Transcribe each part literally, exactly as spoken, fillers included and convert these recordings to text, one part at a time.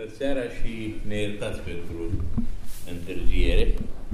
Bună seara și ne iertați pentru întârziere.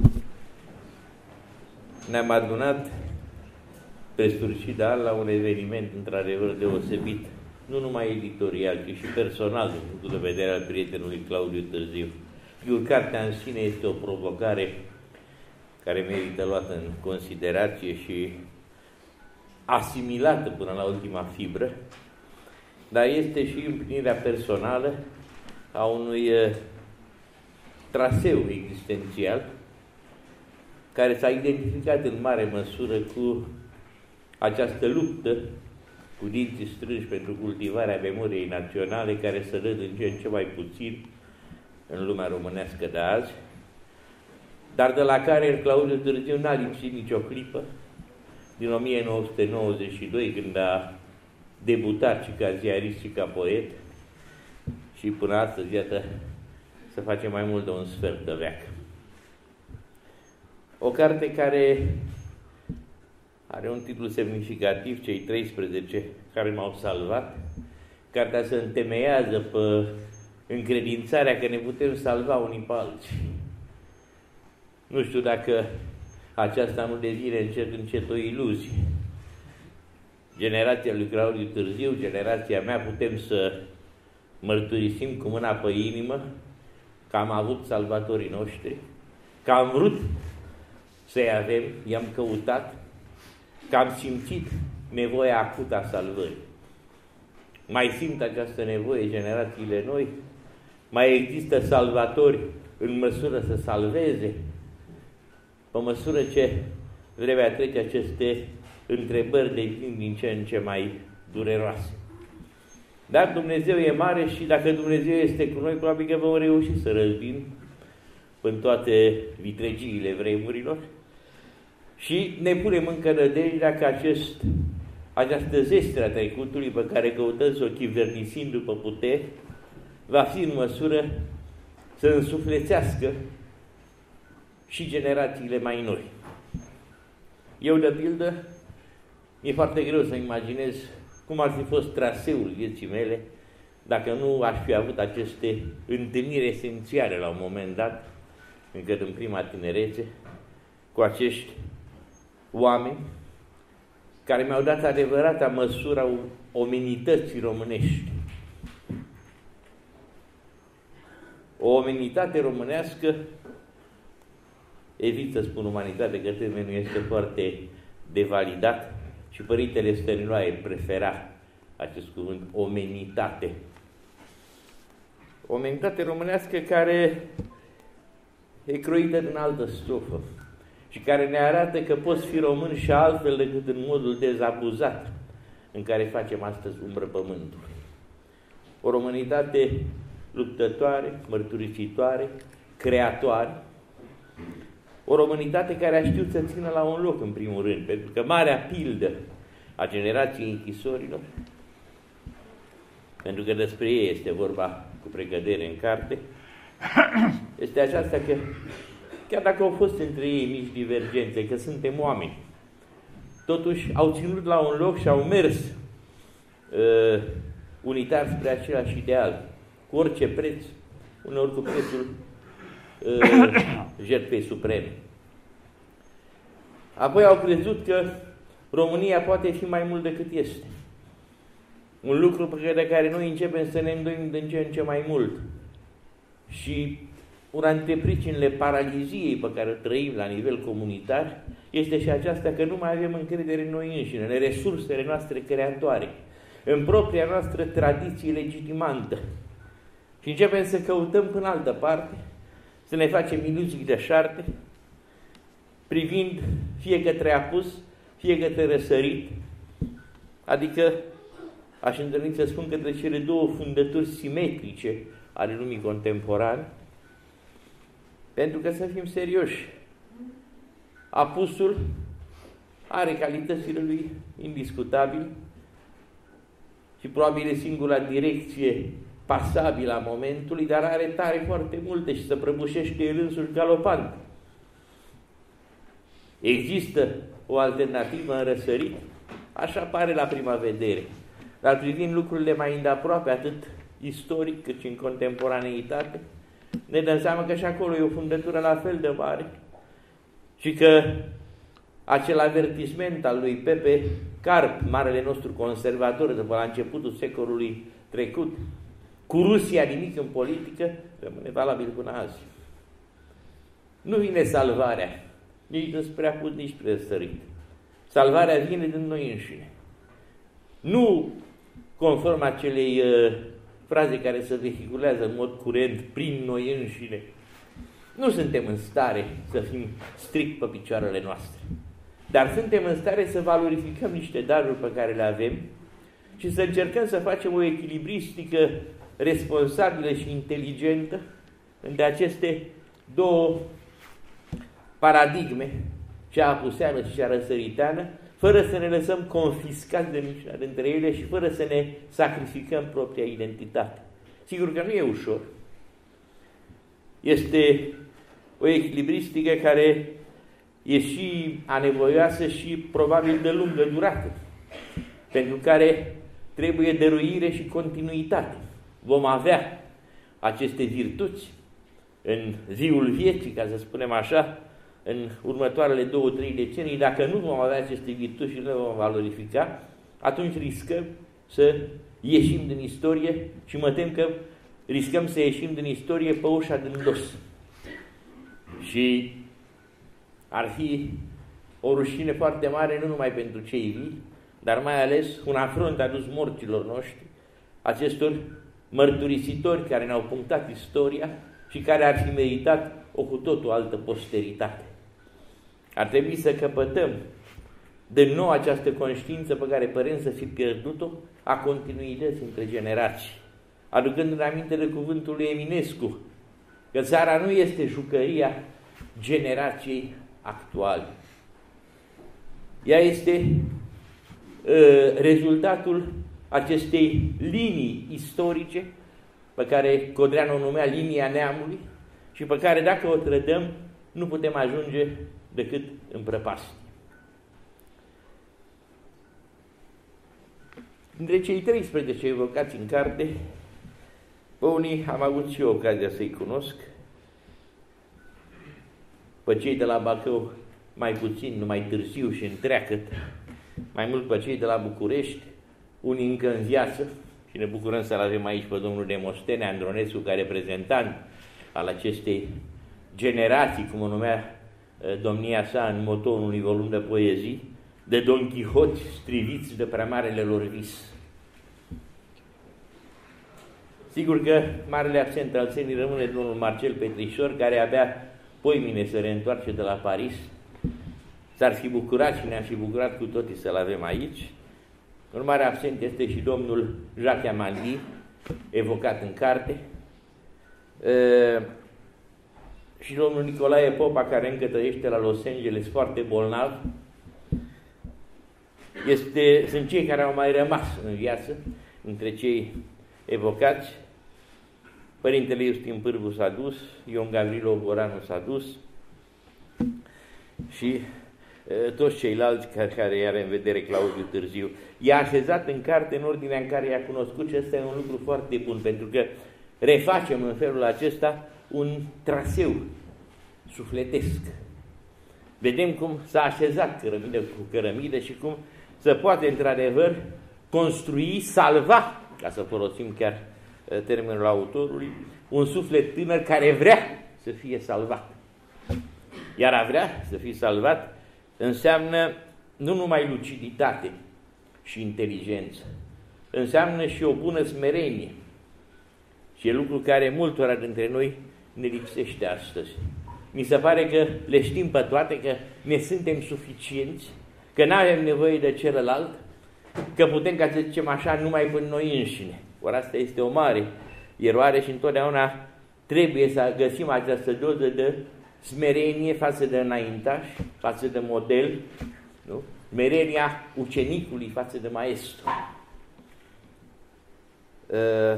Ne-am adunat pe sfârșit de an la un eveniment într-adevăr deosebit, nu numai editorial, ci și personal, din punctul de vedere al prietenului Claudiu Târziu. Sigur, cartea în sine este o provocare care merită luată în considerație și asimilată până la ultima fibră, dar este și împlinirea personală a unui uh, traseu existențial care s-a identificat în mare măsură cu această luptă cu dinții strânși pentru cultivarea memoriei naționale, care se dă din ce în ce mai puțin în lumea românească de azi, dar de la care Claudiu Târziu n-a lipsit nicio clipă, din o mie nouă sute nouăzeci și doi, când a debutat și ca ziarist și ca poet, și până astăzi, iată, să face mai mult de un sfert de veac. O carte care are un titlu semnificativ, Cei treisprezece care m-au salvat. Cartea se întemeiază pe încredințarea că ne putem salva unii pe alții. Nu știu dacă aceasta nu devine încet încet o iluzie. Generația lui Claudiu Târziu, generația mea, putem să mărturisim cu mâna pe inimă că am avut salvatorii noștri, că am vrut să-i avem, i-am căutat, că am simțit nevoia acută a salvării. Mai simt această nevoie generațiile noi? Mai există salvatori în măsură să salveze? Pe măsură ce vremea trece, aceste întrebări devin din ce în ce mai dureroase. Dar Dumnezeu e mare și dacă Dumnezeu este cu noi, probabil că vom reuși să răzbim în toate vitregiile vremurilor și ne punem încă nădejdea că acest, această zestre a trecutului pe care căutăm să o chivernisim după puteri va fi în măsură să însuflețească și generațiile mai noi. Eu, de pildă, mi-e foarte greu să imaginez cum ar fi fost traseul vieții mele dacă nu aș fi avut aceste întâlniri esențiale la un moment dat, încă în prima tinerețe, cu acești oameni care mi-au dat adevărata măsura omenității românești. O omenitate românească, evit să spun umanitate, că termenul este foarte devalidat, și Părintele Stăniloae prefera acest cuvânt, omenitate. Omenitate românească care e croită din altă stofă și care ne arată că poți fi român și altfel decât în modul dezabuzat în care facem astăzi umbră pământului. O românitate luptătoare, mărturisitoare, creatoare, o românitate care a știut să țină la un loc în primul rând, pentru că marea pildă a generației închisorilor, pentru că despre ei este vorba cu precădere în carte, este aceasta că chiar dacă au fost între ei mici divergențe, că suntem oameni, totuși au ținut la un loc și au mers uh, unitar spre același ideal, cu orice preț, uneori cu prețul jertfei supreme. Apoi au crezut că România poate fi mai mult decât este. Un lucru pe de care noi începem să ne îndoim din ce în ce mai mult. Și una dintre pricinile paraliziei pe care o trăim la nivel comunitar este și aceasta că nu mai avem încredere în noi înșine, în resursele noastre creatoare, în propria noastră tradiție legitimantă. Și începem să căutăm până altă parte, să ne facem iluzii de șarte, privind fie către apus, fie către răsărit, adică aș îndrăzni să spun către cele două fundături simetrice ale lumii contemporane, pentru că, să fim serioși, apusul are calitățile lui indiscutabil și probabil e singura direcție pasabilă a momentului, dar are tare foarte multe și se prăbușește el însuși galopant. Există o alternativă în răsărit? Așa pare la prima vedere. Dar privind lucrurile mai îndeaproape, atât istoric cât și în contemporaneitate, ne dăm seama că și acolo e o fundătură la fel de mare și că acel avertisment al lui Pepe Carp, marele nostru conservator de la începutul secolului trecut, cu Rusia nimic în politică, rămâne valabil până azi. Nu vine salvarea nici despre apus, nici spre sărit. Salvarea vine din noi înșine. Nu conform acelei uh, fraze care se vehiculează în mod curent prin noi înșine. Nu suntem în stare să fim strict pe picioarele noastre, dar suntem în stare să valorificăm niște daruri pe care le avem și să încercăm să facem o echilibristică responsabilă și inteligentă între aceste două paradigme, cea apuseană și cea răsăriteană, fără să ne lăsăm confiscați de niciuna dintre ele și fără să ne sacrificăm propria identitate. Sigur că nu e ușor. Este o echilibristică care e și anevoioasă și probabil de lungă durată, pentru care trebuie dăruire și continuitate. Vom avea aceste virtuți în ziul vieții, ca să spunem așa, în următoarele două, trei decenii. Dacă nu vom avea aceste virtuți și nu le vom valorifica, atunci riscăm să ieșim din istorie și mă tem că riscăm să ieșim din istorie pe ușa din dos. Și ar fi o rușine foarte mare, nu numai pentru cei vii, dar mai ales un afront adus morților noștri, acestor mărturisitori care ne-au punctat istoria și care ar fi meritat o cu totul altă posteritate. Ar trebui să căpătăm de nou această conștiință pe care părem să fi pierdut-o, a continuității între generații, aducând în aminte de cuvântul lui Eminescu, că țara nu este jucăria generației actuale. Ea este uh, rezultatul acestei linii istorice pe care Codreanu o numea linia neamului și pe care, dacă o trădăm, nu putem ajunge decât în prăpastie. Dintre cei treisprezece evocați în carte, pe unii am avut și eu ocazia să-i cunosc, pe cei de la Bacău mai puțin, mai târziu și întreagăt, mai mult pe cei de la București, unii încă în viață, și ne bucurăm să-l avem aici pe domnul Demostene Andronescu, ca reprezentant al acestei generații, cum o numea domnia sa în motoul unui volum de poezii, de Don Quixote striviți de prea marele lor vis. Sigur că marele absent al țării rămâne domnul Marcel Petrișor, care abia poimine se reîntoarce de la Paris. S-ar fi bucurat și ne-am fi bucurat cu toții să-l avem aici. Un mare absent este și domnul Jacques Amandi, evocat în carte, e, și domnul Nicolae Popa, care încă trăiește la Los Angeles, foarte bolnav. Este, sunt cei care au mai rămas în viață, între cei evocați. Părintele Iustin Pârvu s-a dus, Ion Gavrilo Goranu s-a dus și e, toți ceilalți care, care i-are în vedere Claudiu Târziu. I-a așezat în carte în ordinea în care i-a cunoscut și ăsta e un lucru foarte bun, pentru că refacem în felul acesta un traseu sufletesc. Vedem cum s-a așezat cărămidă cu cărămidă și cum se poate într-adevăr construi, salva, ca să folosim chiar termenul autorului, un suflet tânăr care vrea să fie salvat. Iar a vrea să fie salvat înseamnă nu numai luciditate și inteligență, înseamnă și o bună smerenie. Și e lucru care multora dintre noi ne lipsește astăzi. Mi se pare că le știm pe toate, că ne suntem suficienți, că nu avem nevoie de celălalt, că putem, ca să zicem așa, numai până noi înșine. Ori asta este o mare eroare și întotdeauna trebuie să găsim această doză de smerenie față de înaintaș, față de model, nu? Smerenia ucenicului față de maestru. Uh,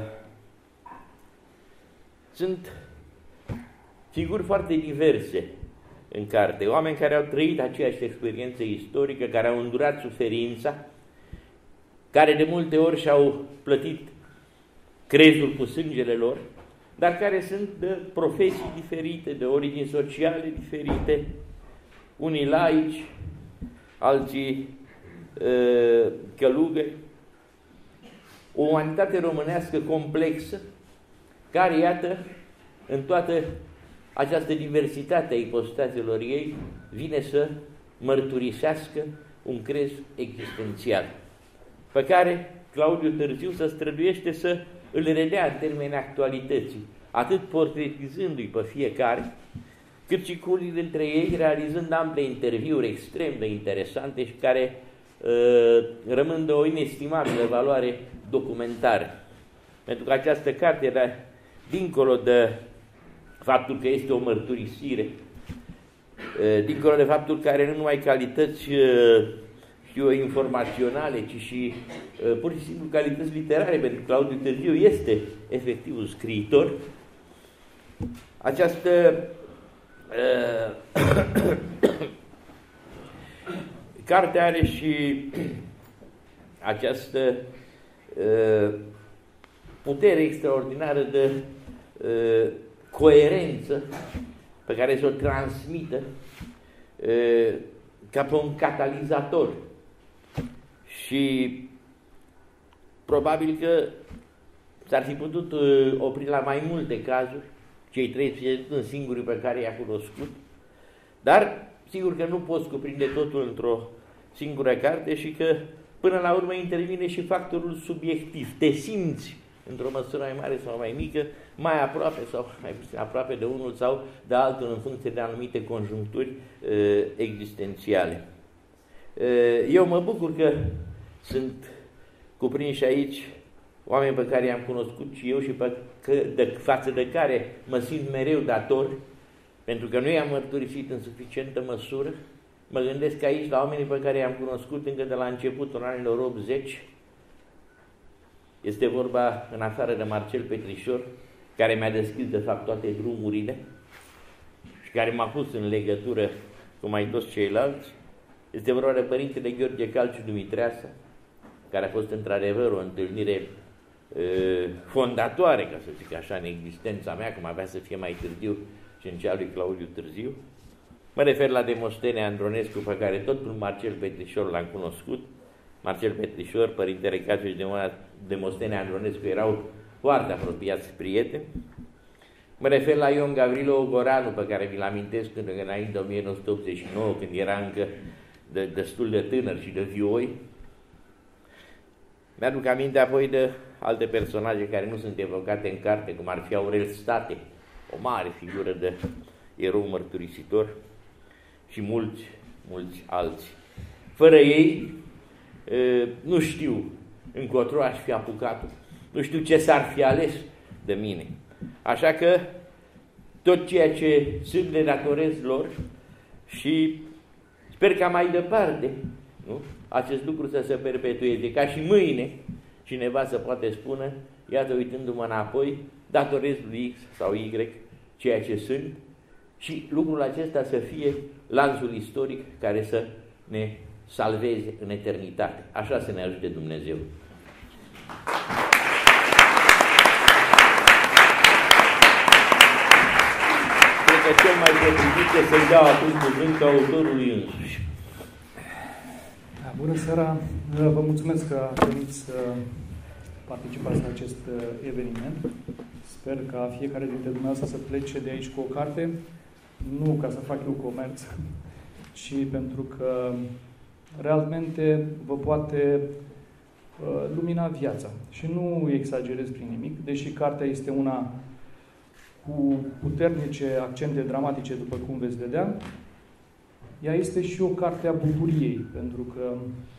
sunt figuri foarte diverse în carte, oameni care au trăit aceeași experiență istorică, care au îndurat suferința, care de multe ori și-au plătit crezul cu sângele lor, dar care sunt de profesii diferite, de origini sociale diferite, unii laici, alții uh, călugări, o umanitate românească complexă, care, iată, în toată această diversitate a ipostazelor ei, vine să mărturisească un crez existențial, pe care Claudiu Târziu se străduiește să îl redea în termeni actualității, atât portretizându-i pe fiecare, cât și cu unii dintre ei realizând ample interviuri extrem de interesante și care uh, rămân de o inestimabilă valoare documentară. Pentru că această carte era, dincolo de faptul că este o mărturisire, uh, dincolo de faptul că are nu numai calități uh, știu, informaționale, ci și uh, pur și simplu calități literare, pentru că Claudiu Târziu este efectiv un scriitor. Această uh, carte are și această uh, putere extraordinară de uh, coerență pe care să o transmită uh, ca pe un catalizator. Și probabil că s-ar fi putut uh, opri la mai multe cazuri, cei treizeci în singurii pe care i-a cunoscut, dar sigur că nu poți cuprinde totul într-o singură carte și că până la urmă intervine și factorul subiectiv. Te simți într-o măsură mai mare sau mai mică, mai aproape sau mai puțin aproape de unul sau de altul în funcție de anumite conjuncturi uh, existențiale. Uh, eu mă bucur că sunt cuprinși aici oameni pe care i-am cunoscut și eu și pe că, de, față de care mă simt mereu dator, pentru că nu i-am mărturisit în suficientă măsură. Mă gândesc aici la oamenii pe care i-am cunoscut încă de la începutul anilor optzeci. Este vorba, în afară de Marcel Petrișor, care mi-a deschis de fapt toate drumurile și care m-a pus în legătură cu mai toți ceilalți. Este vorba de Părintele Gheorghe Calciu Dumitreasa, care a fost într-adevăr o întâlnire uh, fondatoare, ca să zic așa, în existența mea, cum avea să fie mai târziu și în cea lui Claudiu Târziu. Mă refer la Demostene Andronescu, pe care tot prin Marcel Petrișor l-am cunoscut. Marcel Petrișor, Părintele Calciu și Demostene Andronescu erau foarte apropiați prieteni. Mă refer la Ion Gavrilo Ogoranu, pe care vi-l amintesc când înainte de o mie nouă sute optzeci și nouă, când era încă de, destul de tânăr și de vioi. Mi-aduc aminte apoi de alte personaje care nu sunt evocate în carte, cum ar fi Aurel State, o mare figură de erou mărturisitor, și mulți, mulți alții. Fără ei, nu știu încotro aș fi apucat, nu știu ce s-ar fi ales de mine. Așa că tot ceea ce sunt le datorez lor și sper ca mai departe, nu? Acest lucru să se perpetueze, ca și mâine cineva să poate spune, iată, uitându-mă înapoi, datorez lui X sau Y ceea ce sunt și lucrul acesta să fie lanțul istoric care să ne salveze în eternitate. Așa să ne ajute Dumnezeu. Cred că cel mai potrivit este să-i dau acum cuvânt autorului însuși. Bună seara! Vă mulțumesc că veniți să participați la acest eveniment. Sper ca fiecare dintre dumneavoastră să plece de aici cu o carte, nu ca să fac eu comerț, ci pentru că realmente vă poate uh, lumina viața. Și nu exagerez prin nimic, deși cartea este una cu puternice accente dramatice, după cum veți vedea, ea este și o carte a bucuriei, pentru că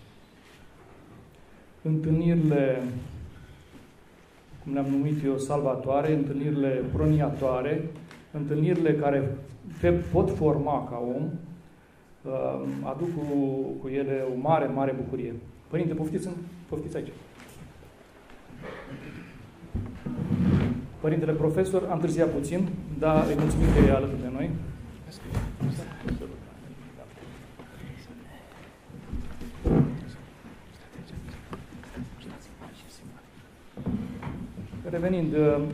întâlnirile, cum le-am numit eu, salvatoare, întâlnirile proniatoare, întâlnirile care te pot forma ca om, aduc cu, cu ele o mare, mare bucurie. Părinte, poftiți, poftiți aici. Părintele profesor, am târziat puțin, dar îi mulțumim că e alături de noi. Revenind,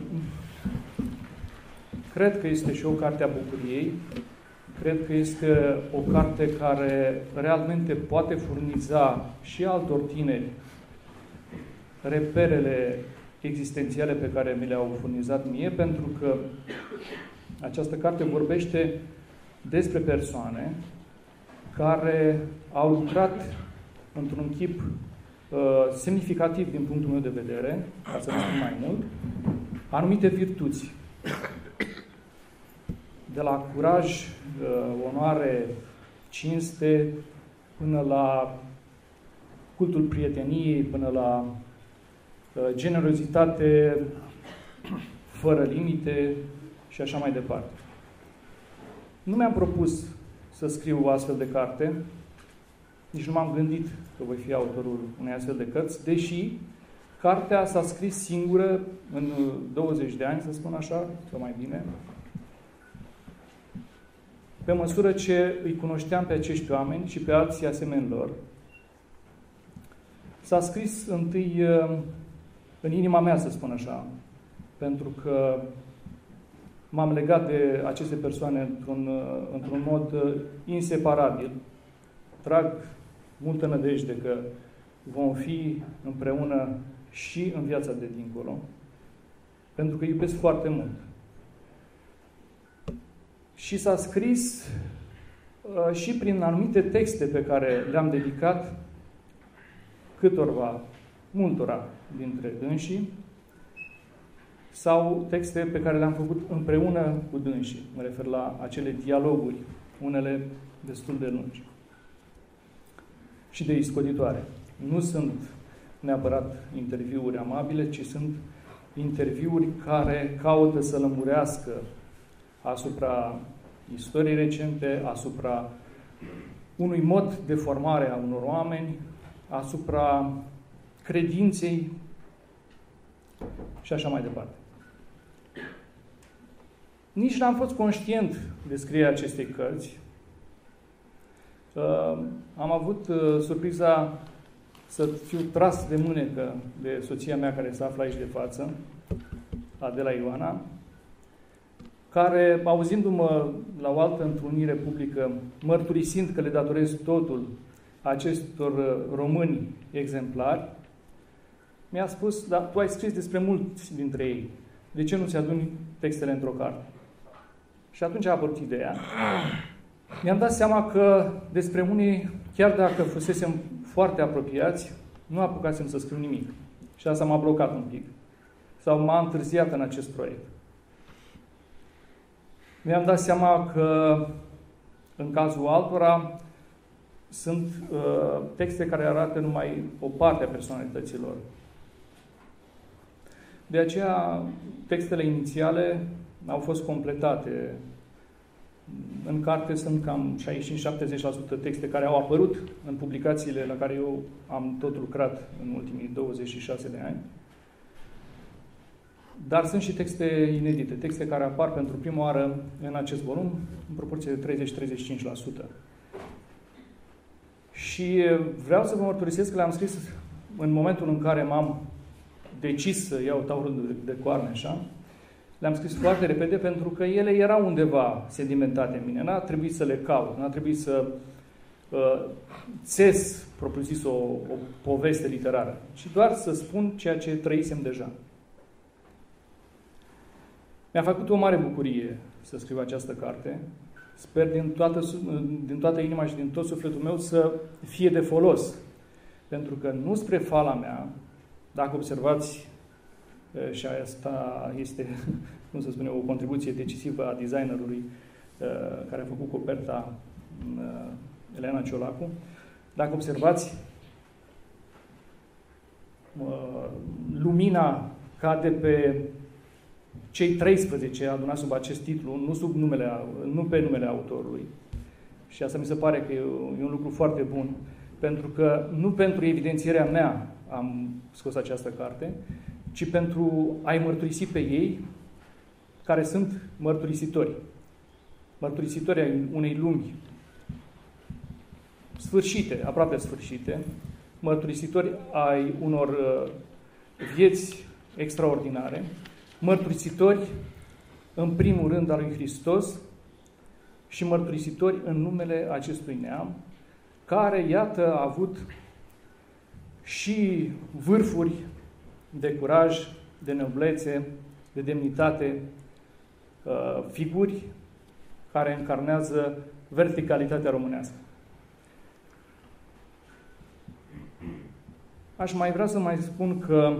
cred că este și o carte a bucuriei, cred că este o carte care realmente poate furniza și altor tineri reperele existențiale pe care mi le-au furnizat mie, pentru că această carte vorbește despre persoane care au lucrat într-un chip uh, semnificativ din punctul meu de vedere, ca să nu spun mai mult, anumite virtuți. De la curaj, uh, onoare, cinste, până la cultul prieteniei, până la uh, generozitate fără limite și așa mai departe. Nu mi-am propus să scriu o astfel de carte, nici nu m-am gândit că voi fi autorul unei astfel de cărți, deși cartea s-a scris singură în douăzeci de ani, să spun așa, sau mai bine, pe măsură ce îi cunoșteam pe acești oameni și pe alții asemenea lor. S-a scris întâi în inima mea, să spun așa, pentru că m-am legat de aceste persoane într-un, într-un mod inseparabil. Trag multă nădejde că vom fi împreună și în viața de dincolo, pentru că iubesc foarte mult. Și s-a scris uh, și prin anumite texte pe care le-am dedicat câtorva, multora dintre dânsii, sau texte pe care le-am făcut împreună cu dânsii. Mă refer la acele dialoguri, unele destul de lungi și de iscoditoare. Nu sunt neapărat interviuri amabile, ci sunt interviuri care caută să lămurească asupra istoriei recente, asupra unui mod de formare a unor oameni, asupra credinței și așa mai departe. Nici n-am fost conștient de scrierea acestei cărți. Uh, am avut uh, surpriza să fiu tras de mânecă de soția mea care se află aici de față, Adela Ioana, care, auzindu-mă la o altă întrunire publică, mărturisind că le datorez totul acestor români exemplari, mi-a spus, dar tu ai scris despre mulți dintre ei. De ce nu ți aduni textele într-o carte? Și atunci a apărut ideea. Mi-am dat seama că despre unii, chiar dacă fusesem foarte apropiați, nu apucasem să scriu nimic. Și asta m-a blocat un pic. Sau m-a întârziat în acest proiect. Mi-am dat seama că, în cazul altora, sunt uh, texte care arată numai o parte a personalităților. De aceea, textele inițiale au fost completate. În carte sunt cam șaizeci și cinci la șaptezeci la sută texte care au apărut în publicațiile la care eu am tot lucrat în ultimii douăzeci și șase de ani. Dar sunt și texte inedite, texte care apar pentru prima oară în acest volum, în proporție de treizeci la treizeci și cinci la sută. Și vreau să vă mărturisesc că le-am scris în momentul în care m-am decis să iau taurul de, de coarne, așa. Le-am scris foarte repede pentru că ele erau undeva sedimentate în mine. N-a trebuit să le caut, n-a trebuit să uh, țes, propriu-zis, o, o poveste literară, ci doar să spun ceea ce trăisem deja. Mi-a făcut o mare bucurie să scriu această carte. Sper din toată, din toată inima și din tot sufletul meu să fie de folos. Pentru că nu spre fala mea, dacă observați, și asta este, cum să spune, o contribuție decisivă a designerului care a făcut coperta, Elena Ciolacu, dacă observați, lumina cade pe cei treisprezece adunați sub acest titlu, nu, sub numele, nu pe numele autorului. Și asta mi se pare că e un lucru foarte bun, pentru că nu pentru evidențierea mea am scos această carte, ci pentru a-i mărturisi pe ei care sunt mărturisitori. Mărturisitori ai unei lumi sfârșite, aproape sfârșite, mărturisitori ai unor vieți extraordinare, mărturisitori în primul rând al lui Hristos și mărturisitori în numele acestui neam, care, iată, a avut și vârfuri de curaj, de noblețe, de demnitate, figuri care încarnează verticalitatea românească. Aș mai vrea să mai spun că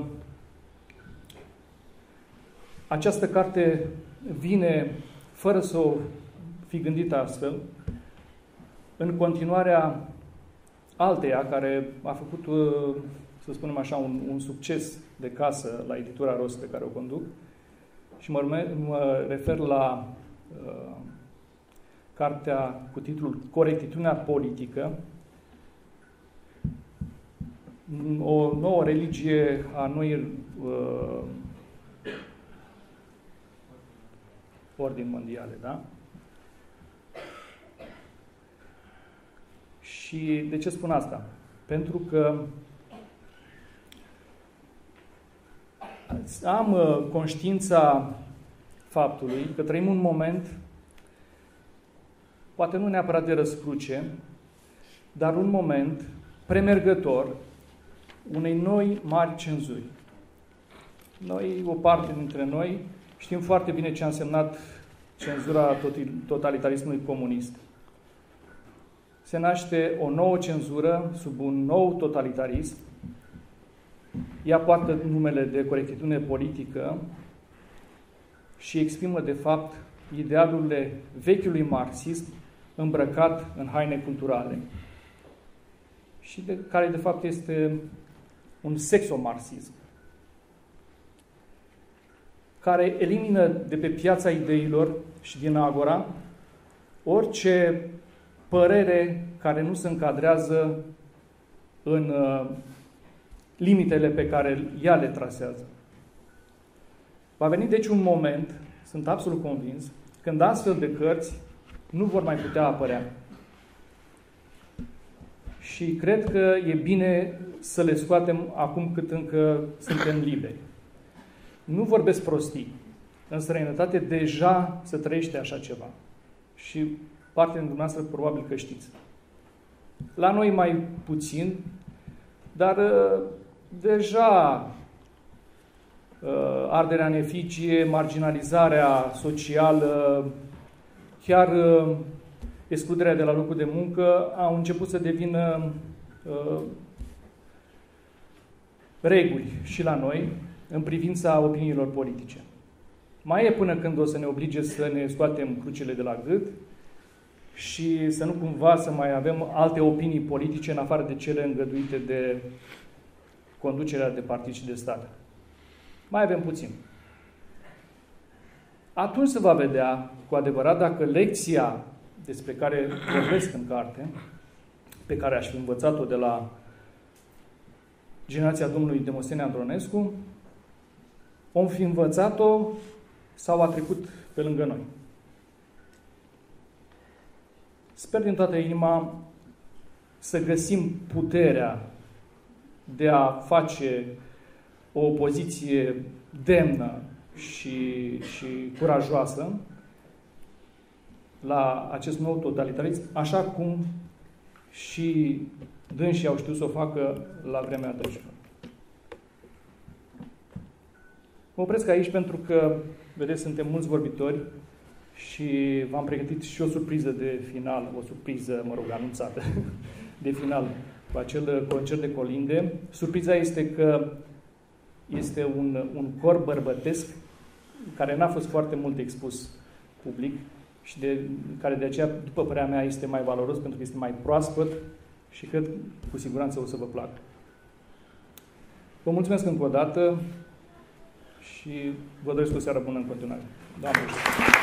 această carte vine, fără să o fi gândită astfel, în continuarea alteia, care a făcut, să spunem așa, un, un succes de casă la editura Rost pe care o conduc, și mă, mă refer la uh, cartea cu titlul Corectitudinea politică, o nouă religie a noii uh, ordini mondiale, da? Și de ce spun asta? Pentru că am uh, conștiința faptului că trăim un moment, poate nu neapărat de răscruce, dar un moment premergător unei noi mari cenzuri. Noi, o parte dintre noi, știm foarte bine ce a însemnat cenzura totalitarismului comunist. Se naște o nouă cenzură sub un nou totalitarism. Ea poartă numele de corectitudine politică și exprimă, de fapt, idealurile vechiului marxism îmbrăcat în haine culturale și de, care, de fapt, este un sexomarxism care elimină de pe piața ideilor și din agora orice părere care nu se încadrează în uh, limitele pe care ea le trasează. Va veni deci un moment, sunt absolut convins, când astfel de cărți nu vor mai putea apărea. Și cred că e bine să le scoatem acum cât încă suntem liberi. Nu vorbesc prostii. În străinătate deja se trăiește așa ceva. Și partea din dumneavoastră probabil că știți. La noi mai puțin, dar uh, deja uh, arderea în efigie, marginalizarea socială, chiar uh, excluderea de la locul de muncă au început să devină uh, reguli și la noi în privința opiniilor politice. Mai e până când o să ne oblige să ne scoatem crucile de la gât și să nu cumva să mai avem alte opinii politice în afară de cele îngăduite de conducerea de partid și de stat. Mai avem puțin. Atunci se va vedea cu adevărat dacă lecția despre care vorbesc în carte, pe care aș fi învățat-o de la generația domnului Demostene Andronescu, om fi învățat-o sau a trecut pe lângă noi. Sper din toată inima să găsim puterea de a face o opoziție demnă și, și curajoasă la acest nou totalitarism, așa cum și dânsii au știut să o facă la vremea tășilor. Mă opresc aici pentru că, vedeți, suntem mulți vorbitori și v-am pregătit și o surpriză de final, o surpriză, mă rog, anunțată, de final, cu acel concert de colinde. Surpriza este că este un, un cor bărbătesc care n-a fost foarte mult expus public și de, care de aceea, după părerea mea, este mai valoros pentru că este mai proaspăt și cred cu siguranță o să vă placă. Vă mulțumesc încă o dată și vă doresc o seară bună în continuare. Doamne ajută!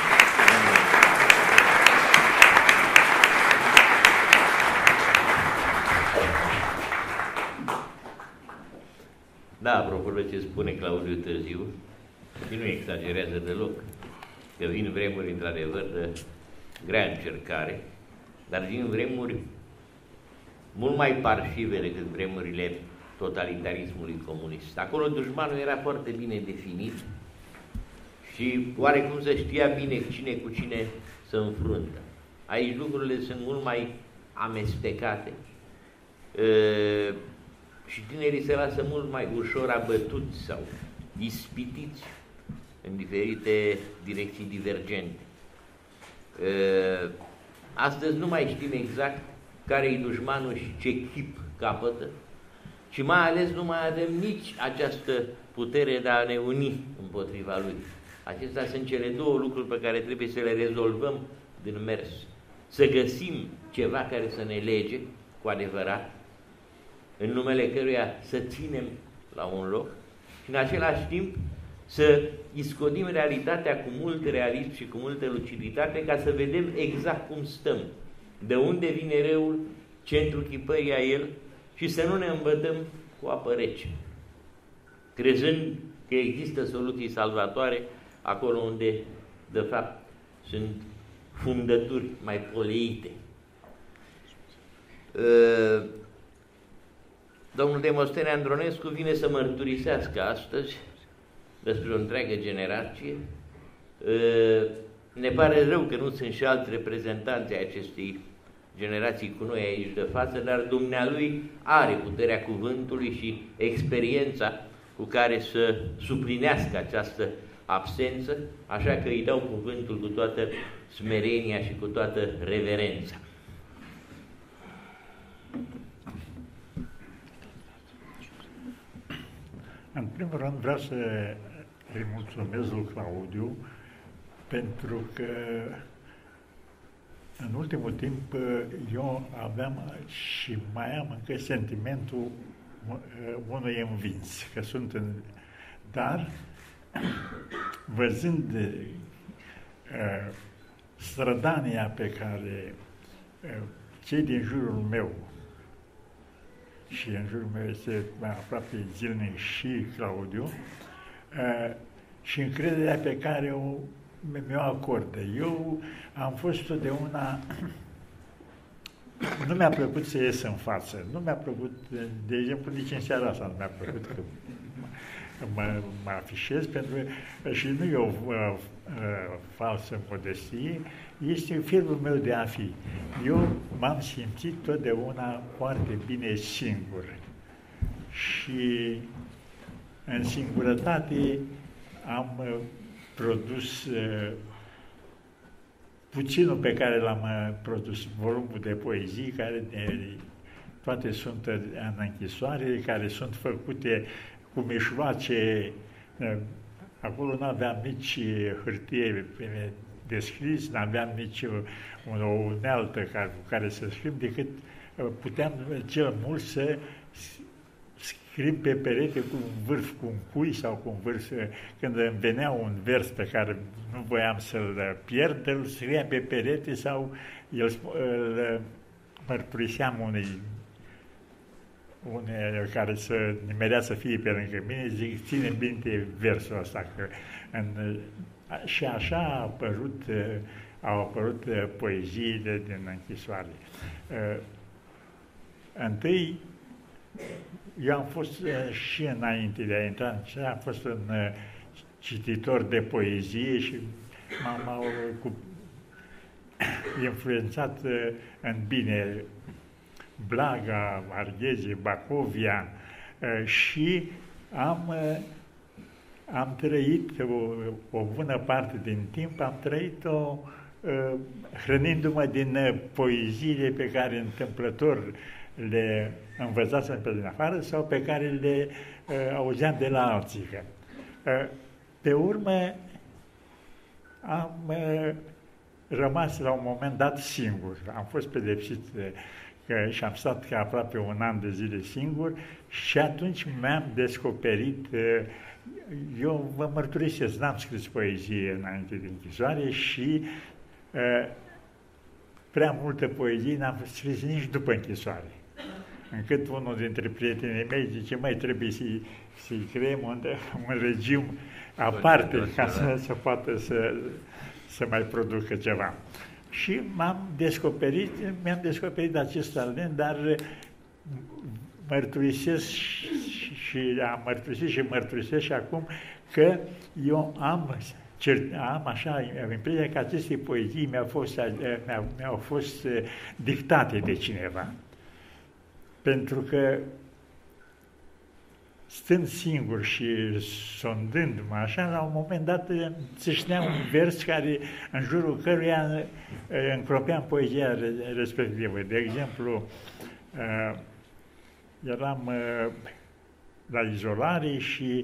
Da, apropo de ce spune Claudiu Târziu, și nu exagerează deloc, că vin vremuri, într-adevăr, de grea încercare, dar vin vremuri mult mai parșive decât vremurile totalitarismului comunist. Acolo dușmanul era foarte bine definit și oarecum se știa bine cine cu cine se înfruntă. Aici lucrurile sunt mult mai amestecate e, și tinerii se lasă mult mai ușor abătuți sau ispitiți în diferite direcții divergente. E, astăzi nu mai știm exact care-i dușmanul și ce chip capătă, și mai ales nu mai avem nici această putere de a ne uni împotriva lui. Acestea sunt cele două lucruri pe care trebuie să le rezolvăm din mers. Să găsim ceva care să ne lege cu adevărat, în numele căruia să ținem la un loc și în același timp să iscodim realitatea cu mult realism și cu multă luciditate ca să vedem exact cum stăm, de unde vine răul, ce întruchipări a el și să nu ne îmbătăm cu apă rece, crezând că există soluții salvatoare acolo unde, de fapt, sunt fundături mai poleite. Domnul Demostene Andronescu vine să mărturisească astăzi despre o întreagă generație. Ne pare rău că nu sunt și alți reprezentanți ai acestei generații cu noi aici de față, dar dumnealui are puterea cuvântului și experiența cu care să suplinească această absență, așa că îi dau cuvântul cu toată smerenia și cu toată reverența. În primul rând vreau să îi mulțumesc lui Claudiu pentru că în ultimul timp eu aveam și mai am încă sentimentul unui învins, că sunt în... Dar, văzând uh, strădania pe care uh, cei din jurul meu, și în jurul meu este aproape zilnic și Claudiu, uh, și încrederea pe care o mi-o acordă. Eu am fost totdeauna... Nu mi-a plăcut să ies în față. Nu mi-a plăcut, de exemplu, nici în seara asta nu mi-a plăcut că mă, mă afișez, pentru că, și nu e o uh, falsă modestie, este felul meu de a fi. Eu m-am simțit totdeauna foarte bine singur. Și în singurătate am uh, produs uh, puținul pe care l-am produs, volumul de poezii, care de, toate sunt în închisoare, care sunt făcute cu mișloace. Acolo nu aveam nici hârtie de scris, nu aveam nici o unealtă care, cu care să scriem, decât puteam cel mult să scriu pe perete cu un vârf, cu un cui sau cu un vârf. Când îmi venea un vers pe care nu voiam să-l pierd, îl scria pe perete sau îl, îl mărturiseam unei, unei care să nimerea să fie pe lângă mine, zic, ține minte versul ăsta. Că în, și așa a apărut, au apărut poeziile din închisoare. Întâi, eu am fost uh, și înainte de a intra, am fost un uh, cititor de poezie și m-am uh, influențat uh, în bine Blaga, Arghezi, Bacovia uh, și am, uh, am trăit o, o bună parte din timp, am trăit-o uh, hrănindu-mă din uh, poeziile pe care întâmplător le învățasem pe din afară sau pe care le uh, auzeam de la alții. Uh, pe urmă am uh, rămas la un moment dat singur. Am fost pedepsit de, că, și am stat ca aproape un an de zile singur și atunci mi-am descoperit, uh, eu vă mărturisesc, n-am scris poezie înainte de închisoare și uh, prea multă poezie n-am scris nici după închisoare. Încât unul dintre prietenii mei zice, mai trebuie să-i, să-i creăm un, un regim aparte ca să, să poată să, să mai producă ceva. Și m-am descoperit, mi-am descoperit acest talent, dar mărturisesc și, și am mărturisit și mărturisesc și acum că eu am, am așa, am impresia că aceste poezii mi-au fost, mi-au, mi-au fost dictate de cineva. Pentru că stând singur și sondându-mă așa, la un moment dat țâșnea un vers care, în jurul căruia încropeam poezia respectivă. De exemplu, eram la izolare și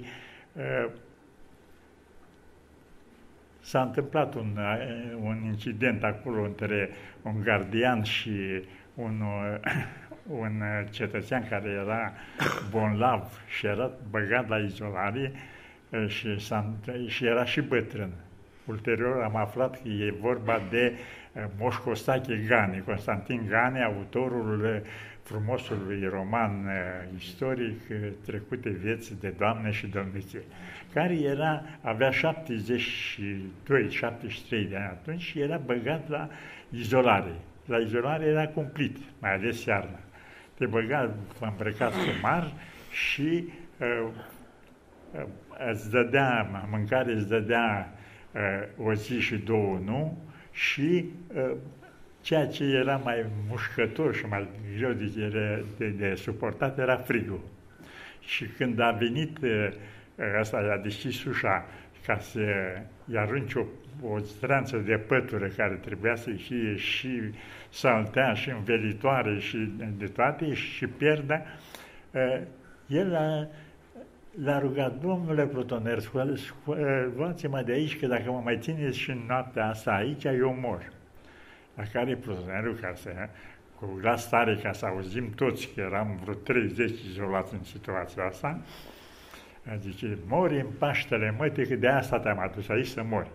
s-a întâmplat un, un incident acolo între un gardian și un, un cetățean care era bolnav și era băgat la izolare și, s-a, și era și bătrân. Ulterior am aflat că e vorba de Moș Costache Gane, Constantin Gane, autorul frumosului roman istoric Trecute vieți de Doamne și Domnițe, care era, avea șaptezeci și doi șaptezeci și trei de ani atunci și era băgat la izolare. La izolare era cumplit, mai ales iarna. Te băga îmbrăcat sumar și uh, uh, îți dădea, mâncare îți dădea uh, o zi și două, nu? Și uh, ceea ce era mai mușcător și mai greu de, de, de suportat era frigul. Și când a venit uh, ăsta, i-a deschis ușa ca să-i arunci o, o stranță de pătură care trebuia să fie și saltea și învelitoare și de toate și pierdea, el a, l-a rugat: domnule Plutoner, luați-mă de aici, că dacă mă mai țineți și în noaptea asta aici, eu mor. La care Plutonerul, ca să, cu glas tare, ca să auzim toți, că eram vreo treizeci izolați în situația asta, zice: mori în Paștele Mătii, că de asta te-am adus aici să mori.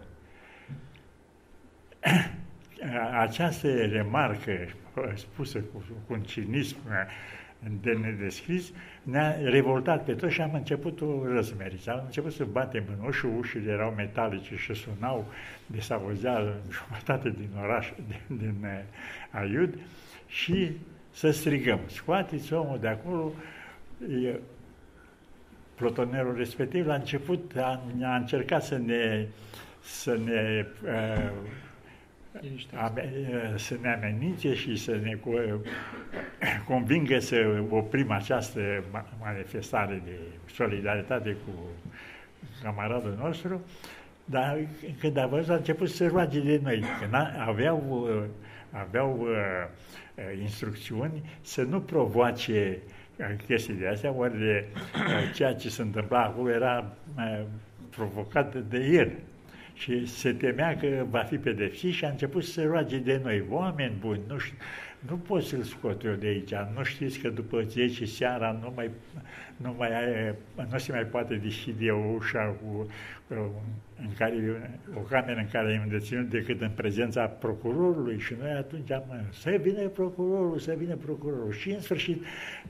Această remarcă spusă cu, cu un cinism de nedescris ne-a revoltat pe toți și am început o răzmeriță. Am început să batem în uși, ușile erau metalice și sunau de s auzea jumătate din oraș, din, din Aiud, și să strigăm: scoateți omul de acolo. E, Plutonerul respectiv, la început, a, a încercat să ne, să ne, uh, a, să ne amenințe și să ne convingă să oprim această manifestare de solidaritate cu camaradul nostru, dar când a văzut, a început să roage de noi, că aveau, aveau uh, instrucțiuni să nu provoace chestii de astea, ori ceea ce se întâmpla acolo era provocat de el și se temea că va fi pedepsit și a început să se roage de noi: oameni buni, nu, știu, nu pot să-l scot eu de aici, nu știți că după zece seara nu, mai, nu, mai, nu se mai poate deschide o ușă cu, în care, o cameră în care e deținut decât în prezența procurorului. Și noi atunci am: să vină procurorul, să vină procurorul. Și în sfârșit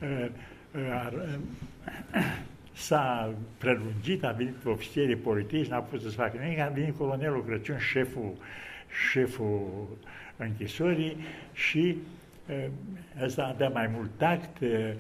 s-a prelungit, a venit ofițerii politici, n-a putut să facă nimic, a venit colonelul Crăciun, șeful, șeful închisorii, și ăsta avea mai mult tact,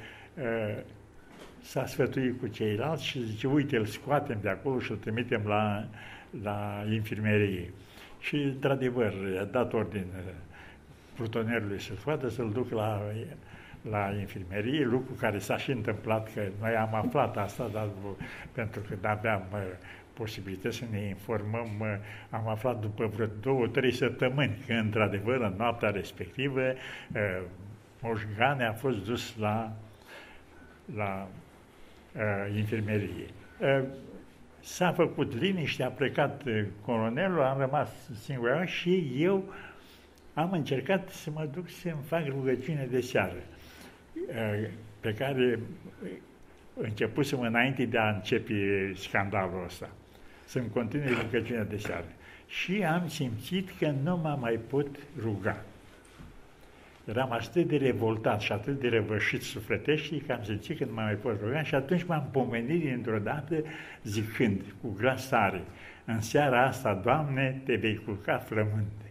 s-a sfătuit cu ceilalți și zice: uite, îl scoatem de acolo și îl trimitem la, la infirmerie. Și, într-adevăr, a dat ordine Plutonerului să-l scoată, să-l duc la, la infirmerie, lucru care s-a și întâmplat, că noi am aflat asta, dar pentru că aveam posibilități să ne informăm, am aflat după vreo două, trei săptămâni că, într-adevăr, în noaptea respectivă, Moș Gane a fost dus la, la uh, infirmerie. Uh, s-a făcut liniște, a plecat uh, colonelul, am rămas singur și eu am încercat să mă duc să-mi fac rugăciune de seară, uh, pe care începusem înainte de a începe scandalul ăsta, să-mi continui rugăciunea de seară. Și am simțit că nu mă mai pot ruga. Eram atât de revoltat și atât de răvășit sufletește că am simțit că nu mă mai pot ruga și atunci m-am pomenit dintr-o dată zicând cu glas tare: în seara asta, Doamne, te vei culca flământe.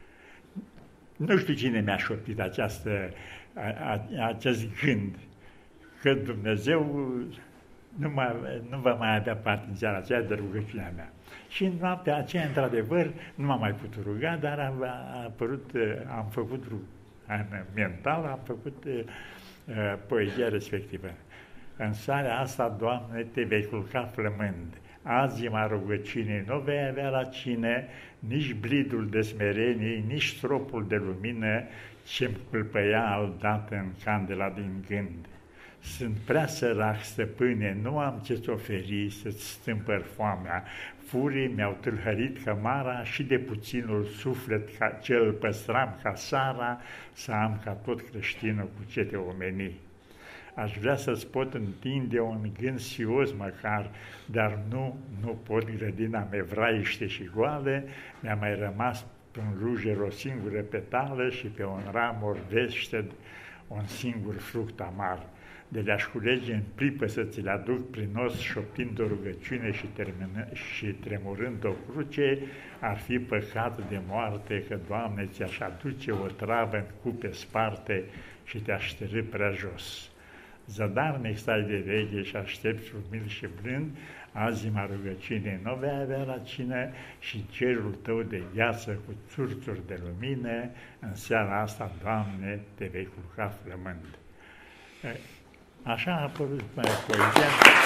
Nu știu cine mi-a șoptit această, a, a, acest gând, că Dumnezeu nu, mă, nu va mai avea parte în seara aceea de rugăciunea mea. Și în noaptea aceea, într-adevăr, nu m-am mai putut ruga, dar a, a apărut, am făcut în mental, am făcut uh, poezia respectivă. În seara asta, Doamne, te vei culca flămând. Azi, ma rugăciunii, nu vei avea la cine nici blidul de smerenie, nici stropul de lumină ce-mi culpăia aldată în candela din gând. Sunt prea sărac, stăpâne, nu am ce-ți oferi să-ți stâmpăr foamea. Furii mi-au tâlhărit cămara și de puținul suflet ca cel păstram ca Sara, să am ca tot creștinul cu ce te omeni. Aș vrea să-ți pot întinde un gând sios măcar, dar nu, nu pot, grădina mea vraiște și goale, mi-a mai rămas pe un rujer o singură petală și pe un ram orbește un singur fruct amar. De le-aș culege în pripă să ți le aduc prin os, șoptind o rugăciune și, termină, și tremurând o cruce, ar fi păcat de moarte că, Doamne, ți-aș aduce o travă în cupe sparte și te-aș tărî prea jos. Zadarnic stai de veche și aștepți umil și blând, azi ma rugăciune nu vei avea la cine și cerul tău de gheață cu țurțuri de lumină, în seara asta, Doamne, te vei culca flămând. Așa a apărut poezia.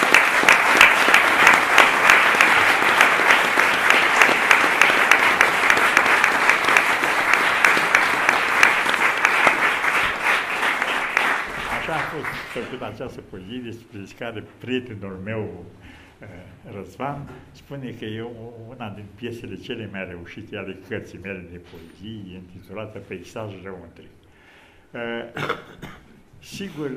Așa a fost făcută această poezie despre care prietenul meu, Răzvan, spune că e una din piesele cele mai reușite ale cărții mele de poezii, intitulată Peisaj Răuntric. Sigur,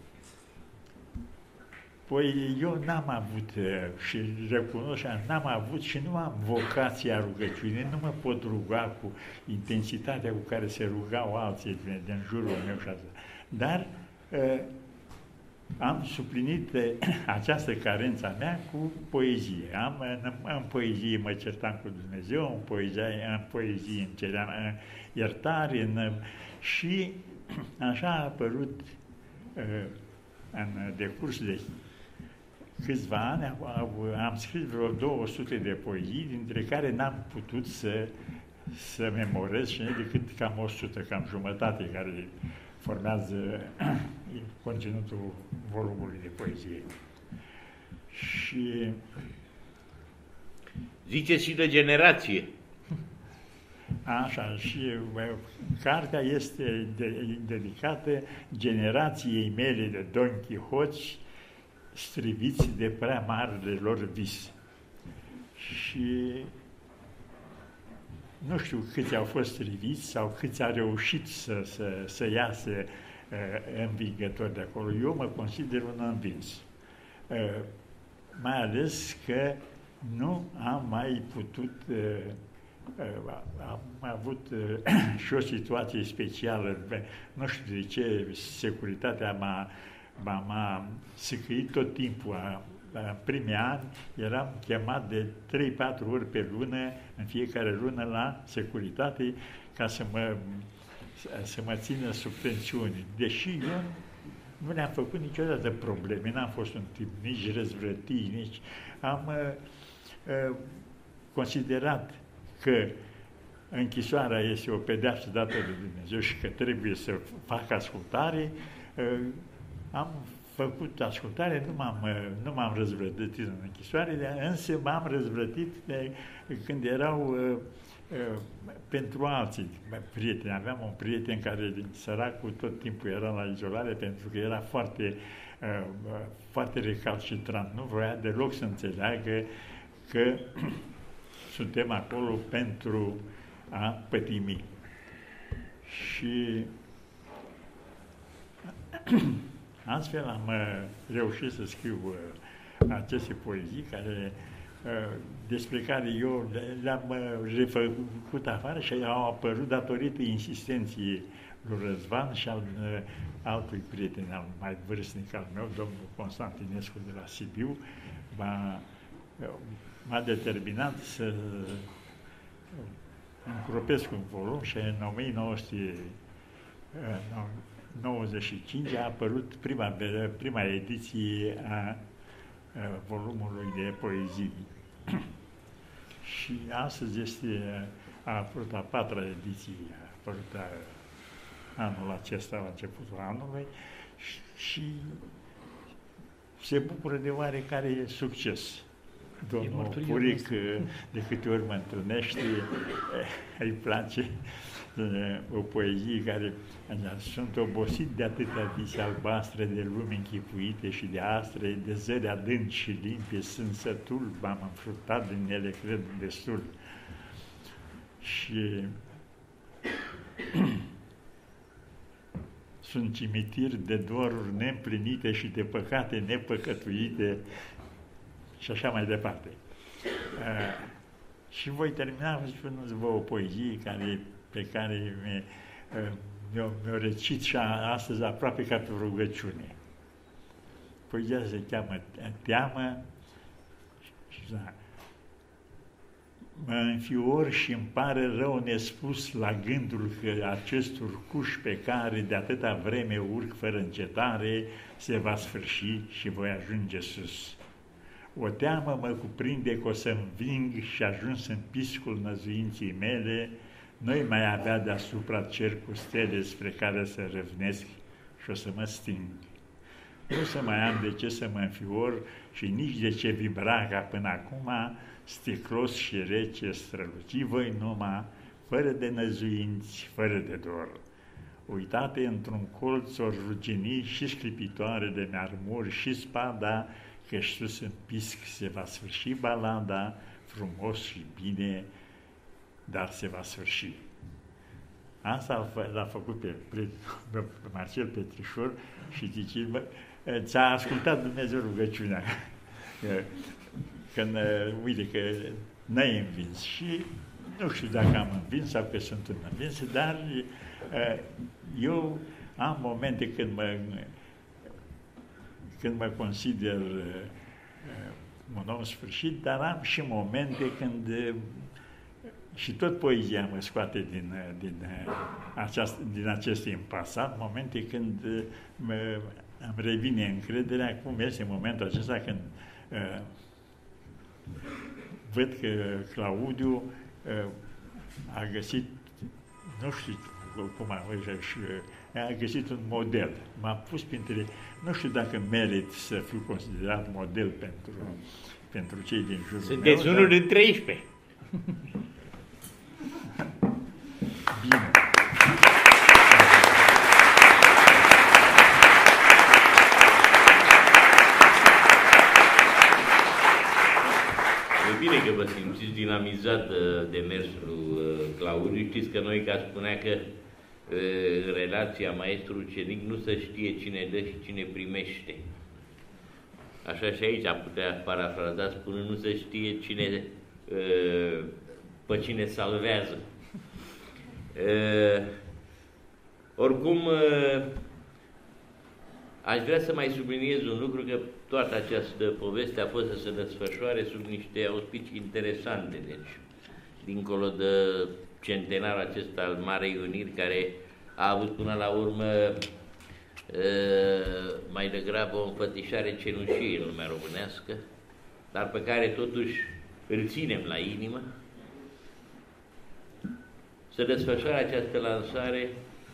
păi eu n-am avut, și recunosc, n-am avut și nu am vocația rugăciunii, nu mă pot ruga cu intensitatea cu care se rugau alții din, din jurul meu și așa. Dar uh, am suplinit uh, această carență a mea cu poezie. Am, în, în poezie mă certam cu Dumnezeu, în poezie, în poezie îmi ceream uh, iertare în, și așa a apărut uh, în decurs de câțiva ani am scris vreo două sute de poezii, dintre care n-am putut să, să memorez și decât cam o sută, cam jumătate, care formează conținutul volumului de poezie. Și... Ziceți și de generație. Așa, și cartea este de, dedicată generației mele de Don Chihoți, striviți de prea marele lor vis. Și nu știu câți au fost striviți sau câți au reușit să, să, să iasă uh, învingători de acolo. Eu mă consider un învins. Uh, mai ales că nu am mai putut, uh, uh, am avut uh, și o situație specială, nu știu de ce, securitatea m-a m-a săcăit tot timpul. În primii ani eram chemat de trei patru ori pe lună, în fiecare lună, la securitate, ca să mă, să mă țină sub tensiune. Deși eu nu le-am făcut niciodată probleme, n-am fost un tip nici răzvrătit, nici... Am uh, uh, considerat că închisoarea este o pedeapsă dată de Dumnezeu și că trebuie să fac ascultare. Uh, Am făcut ascultare, nu m-am, nu m-am răzvrătit în închisoare, însă m-am răzvrătit de, când erau uh, uh, pentru alții prieteni. Aveam un prieten care, din săracul, tot timpul era la izolare pentru că era foarte, uh, foarte recalcitrant. Nu voia deloc să înțeleagă că suntem acolo pentru a pătimi. Și astfel am uh, reușit să scriu uh, aceste poezii care, uh, despre care eu le-am uh, refăcut afară și au apărut datorită insistenței lui Răzvan și al uh, altui prieten al mai vârstnic al meu, domnul Constantinescu de la Sibiu, m-a, uh, m-a determinat să uh, încropesc un volum și în o mie nouă sute nouăzeci și cinci a apărut prima, prima ediție a, a volumului de poezii. Și astăzi este, a apărut a patra ediție, a apărut a, anul acesta, la începutul anului, și, și se bucură de oarecare succes. Domnul Puric, de câte ori mă întâlnește, îi place o poezie care sunt obosit de atâtea vise albastre, de lume închipuite și de astre, de zări adânci și limpezi, sunt sătul, m-am înfructat din ele, cred, destul. Și sunt cimitiri de doruri neîmplinite și de păcate nepăcătuite și așa mai departe. Uh, și voi termina spunându-vă o poezie care, pe care mi-o mi recit și astăzi aproape ca pe rugăciune. Poezia se cheamă Teamă și da. Mă înfior și îmi pare rău nespus la gândul că acest urcuș pe care de atâta vreme urc fără încetare se va sfârși și voi ajunge sus. O teamă mă cuprinde că o să înving și ajuns în piscul năzuinții mele, nu-i mai avea deasupra cer cu stele spre care să râvnesc și o să mă sting. Nu să mai am de ce să mă înfior și nici de ce vibra ca până acum, sticlos și rece străluci voi numai, fără de năzuinți, fără de dor. Uitate într-un colț ori rugini și sclipitoare de mi-armuri și spada, că-și sus în pisc se va sfârși balada, frumos și bine, dar se va sfârși. Asta l-a făcut pe, pe, pe Marcel Petrișor și zice, ți-a ascultat Dumnezeu rugăciunea. Când, uite că n-ai învins și nu știu dacă am învins sau că sunt învins, dar eu am momente când mă, când mă consider un om sfârșit, dar am și momente când și tot poezia mă scoate din, din, aceast, din acest impasat, momente când mă, îmi revine încrederea, cum este momentul acesta când uh, văd că Claudiu uh, a găsit, nu știu cum a, a găsit un model. M-a pus printre, nu știu dacă merit să fiu considerat model pentru, pentru cei din jurul Sunteți meu. unul din treisprezece. Bine. E bine că vă simțiți dinamizat de mersul lui Claudiu. Știți că noi, ca spunea că în relația maestru-ucenic nu se știe cine dă și cine primește. Așa și aici am putea parafraza spunând nu se știe cine, pe cine salvează. Oricum, aș vrea să mai subliniez un lucru, că toată această poveste a fost să se desfășoare sub niște auspicii interesante. Deci, dincolo de centenarul acesta al Marei Uniri, care a avut până la urmă mai degrabă o înfățișare cenușie în lumea românească, dar pe care totuși îl ținem la inimă, să desfășoare această lansare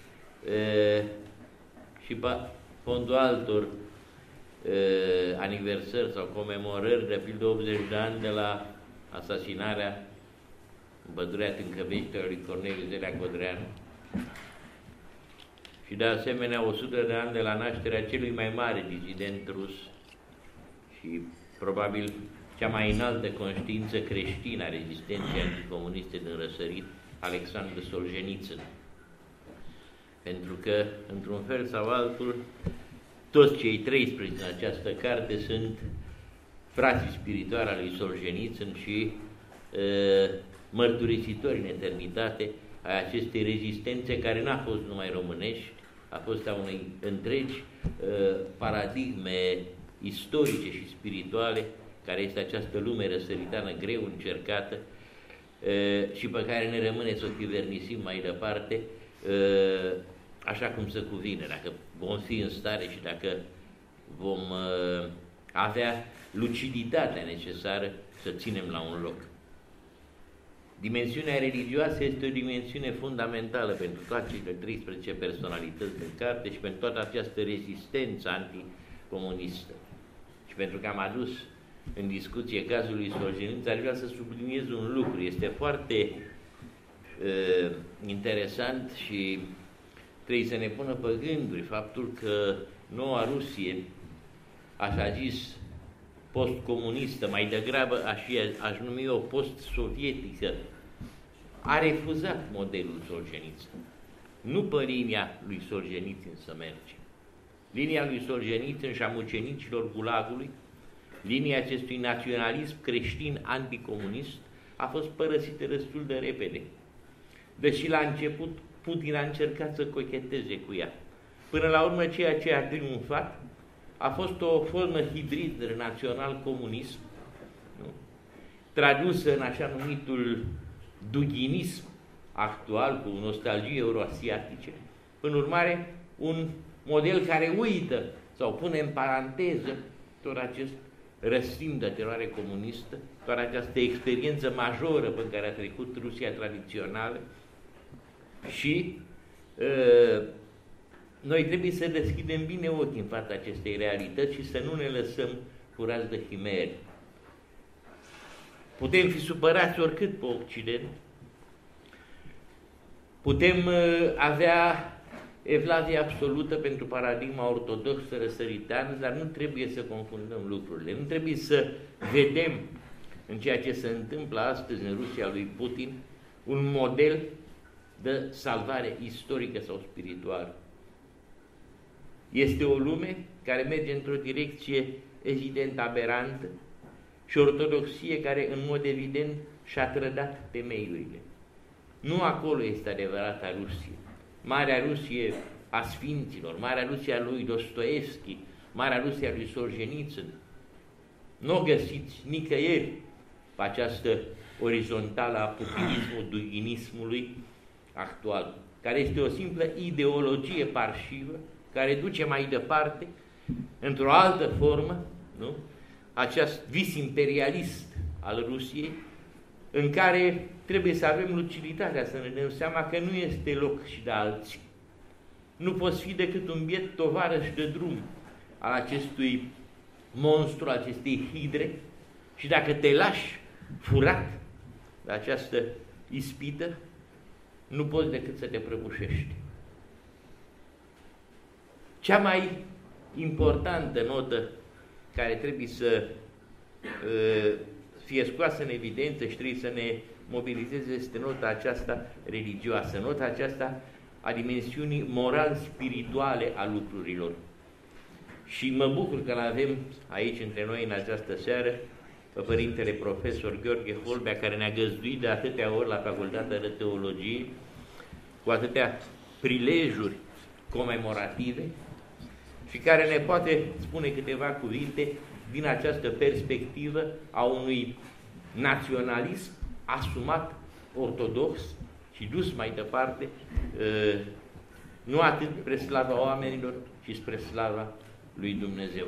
și pe fondul altor aniversări sau comemorări, de pildă optzeci de ani de la asasinarea în pădurea Tâncăvești a lui Corneliu Zelea Codreanu și de asemenea o sută de ani de la nașterea celui mai mare dizident rus și probabil cea mai înaltă conștiință creștină a rezistenței anticomuniste din răsărit, Alexandru Solzhenitsyn. Pentru că, într-un fel sau altul, toți cei treisprezece din această carte sunt frații spirituali al lui Solzhenitsyn și uh, mărturisitori în eternitate a acestei rezistențe care n-a fost numai românești, a fost a unei întregi uh, paradigme istorice și spirituale, care este această lume răsăritană greu încercată uh, și pe care ne rămâne să o chivernisim mai departe, uh, așa cum se cuvine, dacă vom fi în stare și dacă vom uh, avea luciditatea necesară să ținem la un loc. Dimensiunea religioasă este o dimensiune fundamentală pentru toate cele treisprezece personalități din carte și pentru toată această rezistență anticomunistă. Și pentru că am adus în discuție cazul lui Solzhenitsyn, aș vrea să subliniez un lucru. Este foarte uh, interesant și trebuie să ne pună pe gânduri faptul că noua Rusie, așa zis, post-comunistă, mai degrabă aș, aș numi o post-sovietică, a refuzat modelul Solzhenitsyn. Nu pe linia lui Solzhenitsyn să merge. Linia lui Solzhenitsyn și a mucenicilor Gulagului, linia acestui naționalism creștin anticomunist, a fost părăsită destul de repede. Deși la început Putin a încercat să cocheteze cu ea. Până la urmă, ceea ce a triumfat a fost o formă hibridă de național-comunism, nu? Tradusă în așa numitul dughinism actual, cu nostalgie euroasiatice. În urmare, un model care uită sau pune în paranteză tot acest răstim de teroare comunistă, toată această experiență majoră pe care a trecut Rusia tradițională și uh, noi trebuie să deschidem bine ochii în fața acestei realități și să nu ne lăsăm furați de chimere. Putem fi supărați oricât pe Occident, putem uh, avea evlavie absolută pentru paradigma ortodoxă răsăriteană, dar nu trebuie să confundăm lucrurile. Nu trebuie să vedem în ceea ce se întâmplă astăzi în Rusia lui Putin un model de salvare istorică sau spirituală. Este o lume care merge într-o direcție evident aberantă și ortodoxie care în mod evident și-a trădat temeiurile. Nu acolo este adevărata Rusie. Marea Rusie a Sfinților, Marea Rusie a lui Dostoevski, Marea Rusie a lui Solzhenitsyn. Nu o găsiți nicăieri pe această orizontală a pupinismului, dughinismului actual, care este o simplă ideologie parșivă, care duce mai departe, într-o altă formă, nu? Acest vis imperialist al Rusiei, în care trebuie să avem luciditatea, să ne dăm seama că nu este loc și de alții. Nu poți fi decât un biet tovarăș de drum al acestui monstru, acestei hidre, și dacă te lași furat de această ispită, nu poți decât să te prăbușești. Cea mai importantă notă care trebuie să uh, fie scoasă în evidență și trebuie să ne mobilizeze este nota aceasta religioasă, nota aceasta a dimensiunii moral-spirituale a lucrurilor. Și mă bucur că l-avem aici între noi în această seară pe Părintele Profesor Gheorghe Holbea, care ne-a găzduit de atâtea ori la Facultatea de Teologie, cu atâtea prilejuri comemorative și care ne poate spune câteva cuvinte din această perspectivă a unui naționalism asumat ortodox și dus mai departe, nu atât spre slava oamenilor, ci spre slava lui Dumnezeu.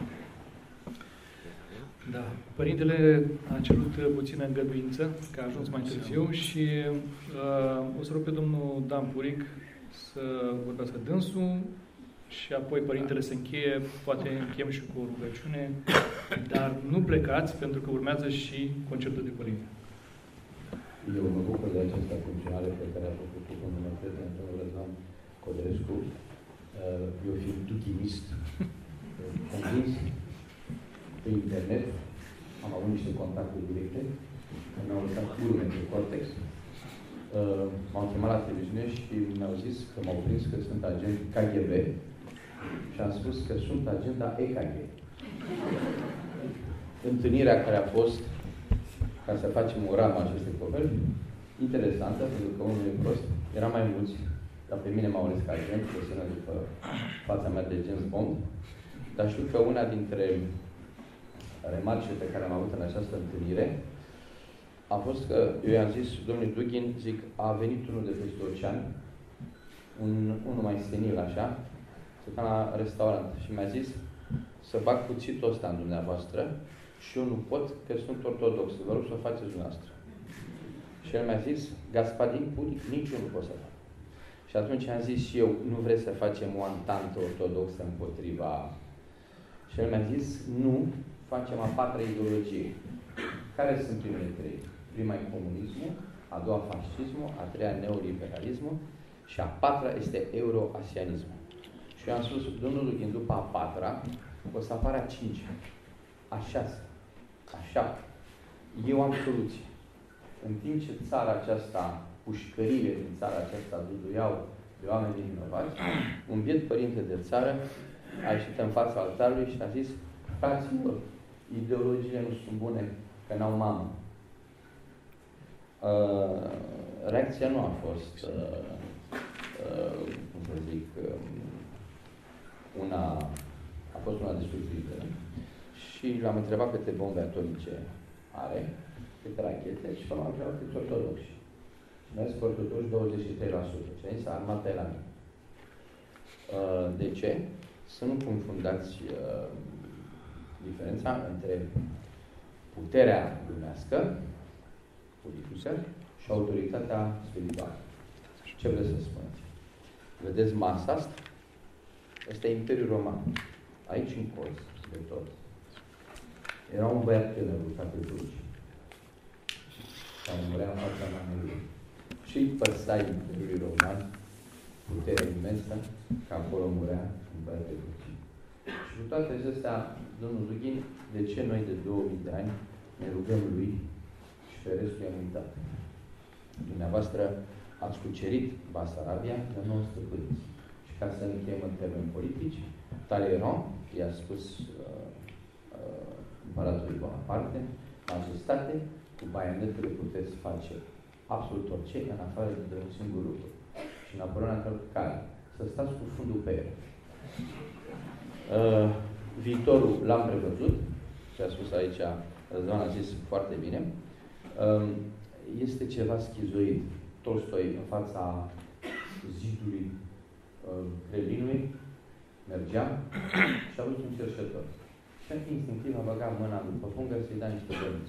Da. Părintele a cerut puțină îngăduință, că a ajuns mai târziu și uh, o să rog pe domnul Dan Puric să vorbească dânsul și apoi Părintele se încheie, poate încheiem și cu o rugăciune, dar nu plecați, pentru că urmează și concertul de Părinte. Eu mă bucur de această funcționare pe care a făcut-o cu domnul prieten, domnul Răzvan Codrescu. Eu fiind duchimist, convins, pe internet, am avut niște contacte directe, mi-au lăsat urme pe Cortex, m-au chemat la televiziune și mi-au zis că m-au prins că sunt agent K G B și am spus că sunt agenta E K G. Întâlnirea care a fost, ca să facem o ramă acestei poveri, interesantă, pentru că unul e prost, era mai mulți, dar pe mine m-au ales ca agent, că sună după fața mea de James Bond, dar știu că una dintre remarcile pe care am avut în această întâlnire a fost că eu i-am zis, domnule Dughin, zic, a venit unul de peste ocean un, unul mai senil, așa, stăteam la restaurant și mi-a zis să bag cuțitul ăsta în dumneavoastră și eu nu pot, că sunt ortodox, vă rog să o faceți dumneavoastră. Și el mi-a zis, Gaspadin Pudic, nici eu nu pot să fac. Și atunci am zis și eu, nu vreți să facem o antantă ortodoxă împotriva... Și el mi-a zis, nu, facem a patra ideologie. Care sunt primele trei? Prima e comunismul, a doua fascismul, a treia neoliberalismul și a patra este euroasianismul. Și eu am spus, domnul Lughin, după a patra, o să apară a cincea, a șasea, a șaptea. Eu am soluție. În timp ce țara aceasta, pușcările din țara aceasta duduiau de oameni vinovați, un biet părinte de țară a ieșit în fața altarului și a zis, fraților, ideologiile nu sunt bune, că n-au mamă. Uh, reacția nu a fost, uh, uh, cum să zic, uh, una, a fost una destructivă. Și l-am întrebat câte bombe atomice are, câte rachete, și m-am întrebat câți ortodoxi. Și mi-a zis că ortodoxi douăzeci și trei la sută. Și a zis, armata e la mine. Uh, de ce? Să nu confundați uh, diferența între puterea lumească, politică, și autoritatea spirituală. Ce vreți să spuneți? Vedeți masa asta? Asta e Imperiul Roman. Aici în colț, de tot. Era un băiat tânăr urcat pe cruci. Care murea în fața mamei. Și îi păsa Imperiului Roman puterea imensă, că acolo murea un băiat pe cruci. Și cu toate acestea, domnul Lughin, de ce noi de două mii de ani ne rugăm lui și pe restul i-am uitat? Dumneavoastră ați cucerit Basarabia, dar nu o stăpâniți. Și ca să încheiem în termeni politici, Talleyrand i-a spus uh, uh, împăratului Bonaparte, majestate, cu baionetele puteți face absolut orice, în afară de un singur lucru. Și Napoleon a întrebat care? Să stați cu fundul pe el. Uh, viitorul l-am prevăzut, ce a spus aici Răzvan a zis foarte bine, uh, este ceva schizoid. Tolstoi în fața zidului uh, Kremlinului mergea și a văzut un cerșetor. Și instinctiv a băgat mâna după pungă să-i da niște bănuți.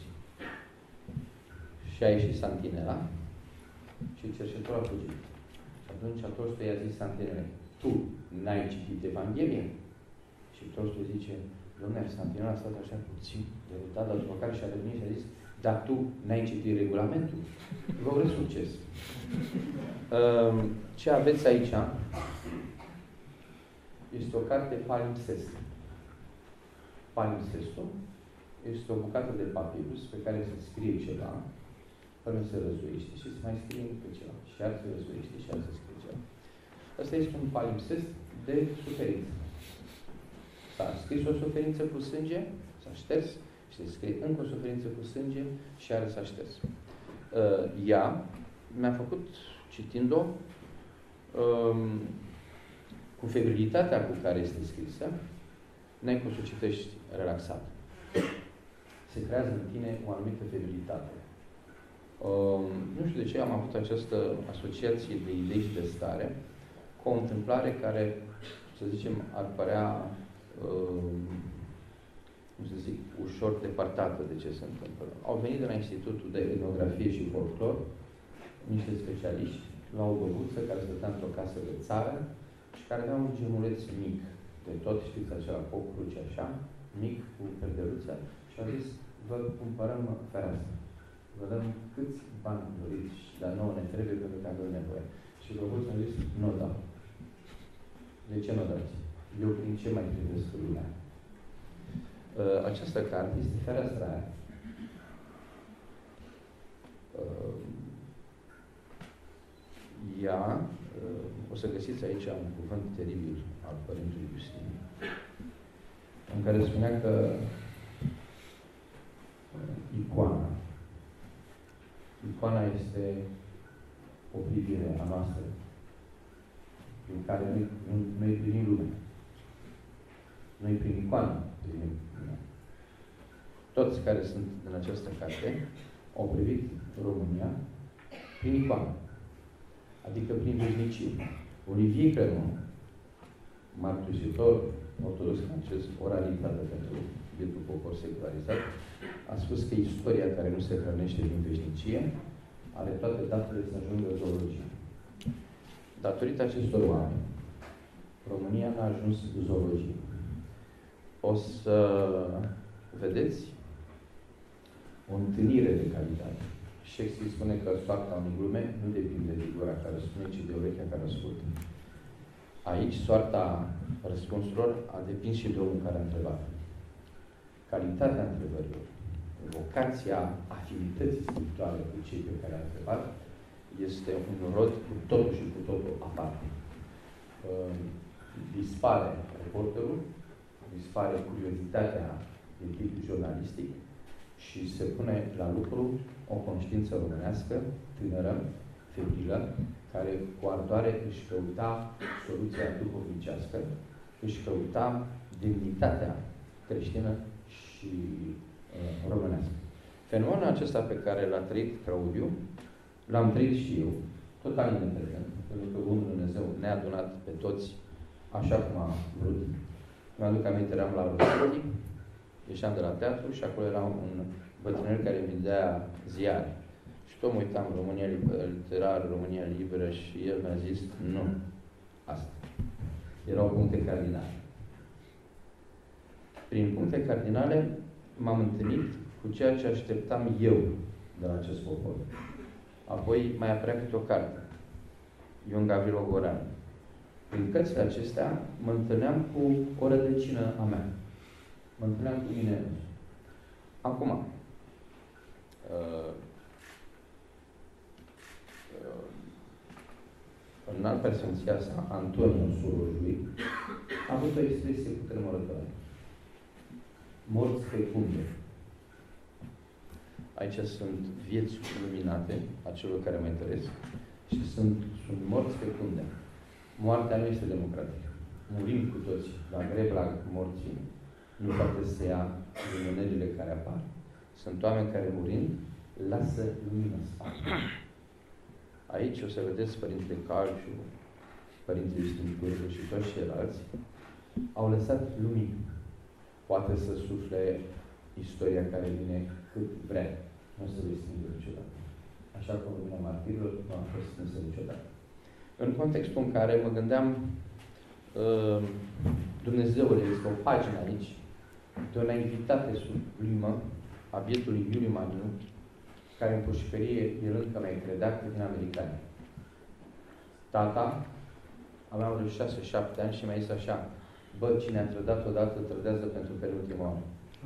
Și a ieșit santinela și cerșetorul a fugit. Și atunci Tolstoi i-a zis santinelei, tu n-ai citit Evanghelia? Și Tolstoi zice, dom'le, santinela a stat așa puțin derutat, dar după care și-a revenit și a zis, dar tu n-ai citit regulamentul? Vă urez succes! Ce aveți aici este o carte palimpsest. Palimpsestul este o bucată de papirus pe care se scrie ceva, până se răzuiește și se mai scrie încă ceva. Și iar se răzuiește și iar se scrie ceva. Asta este un palimpsest de suferință. S-a scris o suferință cu sânge, s-a șters, și se scrie încă o suferință cu sânge și iar s-a șters. Uh, ea mi-a făcut, citind-o, um, cu febrilitatea cu care este scrisă, n-ai cum să o citești relaxat. Se creează în tine o anumită febrilitate. Um, nu știu de ce am avut această asociație de idei și de stare cu o întâmplare care, să zicem, ar părea um, cum să zic, ușor depărtată de ce se întâmplă. Au venit de la Institutul de Etnografie și Folclor niște specialiști la o băbuță care stătea într-o casă de țară și care avea un gemuleț mic de tot, știți, acela cu o cruce așa, mic, cu perdeluță, și au zis, vă cumpărăm fereastră. Vă dăm câți bani doriți, dar nouă ne trebuie pentru că avem nevoie. Și băbuța a zis, nu dau. De ce nu dați? Eu prin ce mai privesc lumea? Uh, această carte este fereastra aia. Uh, ea, uh, o să găsiți aici un cuvânt teribil al Părintului Iustin, în care spunea că uh, icoana icoana este o privire a noastră prin care noi, noi privim lumea. Noi prin icoană privim lumea. Toți care sunt în această carte au privit România prin icoană. Adică prin veșnicie. Olivier Clermont, mărturisitor ortodox francez, oralitate pentru bietul popor secularizat, a spus că istoria care nu se hrănește din veșnicie are toate datele să ajungă zoologie. Datorită acestor oameni, România n-a ajuns zoologie. O să vedeți o întâlnire de calitate. Shakespeare spune că soarta unei glume nu depinde de gura care spune, ci de urechea care ascultă. Aici, soarta răspunsurilor a depins și de omul care a întrebat. Calitatea întrebărilor, vocația afinității spirituale cu cei pe care a întrebat, este un rod cu totul și cu totul aparte. Uh, dispare reporterul, dispare curiozitatea de tip jurnalistic și se pune la lucru o conștiință românească, tânără, febrilă, care cu ardoare își căuta soluția duhovnicească, își căuta demnitatea creștină și uh, românească. Fenomenul acesta pe care l-a trăit Claudiu, l-am trăit și eu, total independent, pentru că Bunul Dumnezeu ne-a adunat pe toți așa cum a vrut. Mi-aduc aminte, eram la Rosetti, ieșeam de la teatru și acolo era un bătrânel care îmi dea ziare. Și tot mă uitam, România Literar, România Liberă, și el mi-a zis, nu, asta. Erau puncte cardinale. Prin puncte cardinale m-am întâlnit cu ceea ce așteptam eu de la acest popor. Apoi mai apărea câte o carte. Ion Gavrilo Goran. Prin cărțile acestea mă întâlneam cu o rădăcină a mea. Mă întâlneam cu mine. Acum, uh, uh, în alt personția sa, Antonio Sorojui, a avut o expresie cutremurătoare. Morți fecunde. Aici sunt vieți luminate a celor care mă interesă și sunt, sunt morți fecunde. Moartea nu este democratică. Murim cu toți, dar grebla morții nu poate să ia lumânările care apar. Sunt oameni care, murind, lasă lumină spate. Aici o să vedeți Părintele Calciu, Părintele Sfântului și toți ceilalți au lăsat lumină. Poate să sufle istoria care vine cât vrea. Nu o să vă stingă niciodată. Așa cum lumina martirilor nu a fost stinsă niciodată. În contextul în care mă gândeam, uh, Dumnezeule, este o pagină aici de o naivitate sublimă a bietului Iuliu Maniu, care în pușcărie, el încă mai credea că din americani. Tata, aveam vreo șase șapte ani și mi-a zis așa, bă, cine a trădat odată, trădează pentru penultima oară.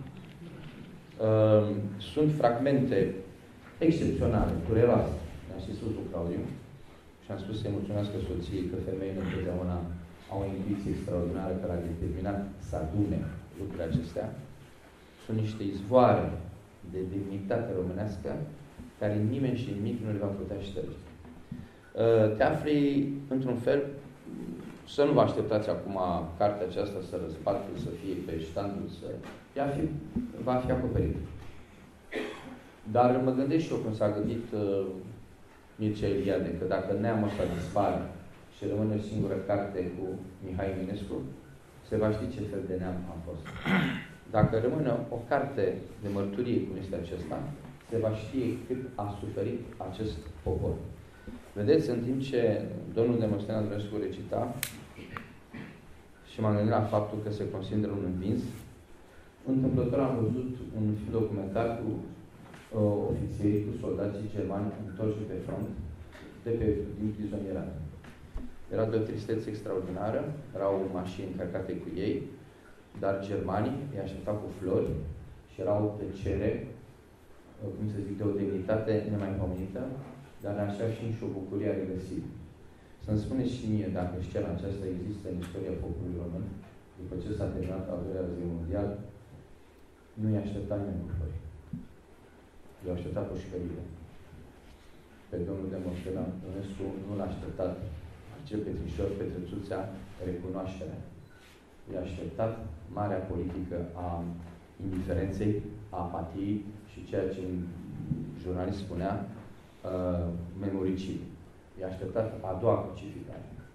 Uh, sunt fragmente excepționale, dureroase. Mi-a și spus lui Claudiu și am spus să-i mulțumească soției că femeile întotdeauna au o intuiție extraordinară care a determinat să adune lucrurile acestea. Sunt niște izvoare de demnitate românească care nimeni și nimic nu le va putea șterge. Uh, te afli, într-un fel, să nu vă așteptați acum cartea aceasta să răzbată, să fie pe ștandul, să... Ea fi, va fi acoperită. Dar mă gândesc și eu când s-a gândit uh, Mircea Eliade, că dacă neamul ăsta dispare și rămâne o singură carte cu Mihai Eminescu, se va ști ce fel de neam am fost. Dacă rămâne o carte de mărturie, cum este acesta, se va ști cât a suferit acest popor. Vedeți, în timp ce domnul Demosteen Andreescu recita și m-am gândit la faptul că se consideră un învins, întâmplător am văzut un film documentar cu uh, ofițerii, cu soldații germani întorși pe front, de pe, din prizonierare. Era de o tristețe extraordinară, erau mașini încărcate cu ei, dar germanii îi așteptau cu flori și era o tăcere, uh, cum să zic, de o demnitate nemaipomenită, dar în așa și o bucurie a regăsit. Să-mi spuneți și mie dacă scena aceasta există în istoria poporului român, după ce s-a terminat al doilea război mondial, nu i-a așteptat nimeni cu flori. I-a așteptat pușcările. Pe domnul Demosteen Andreescu nu l-a așteptat acel petrișor, Petrețuța, recunoașterea. I-a așteptat marea politică a indiferenței, a apatiei și ceea ce un jurnalist spunea, uh, memoricii. I-a așteptat a doua crucificare.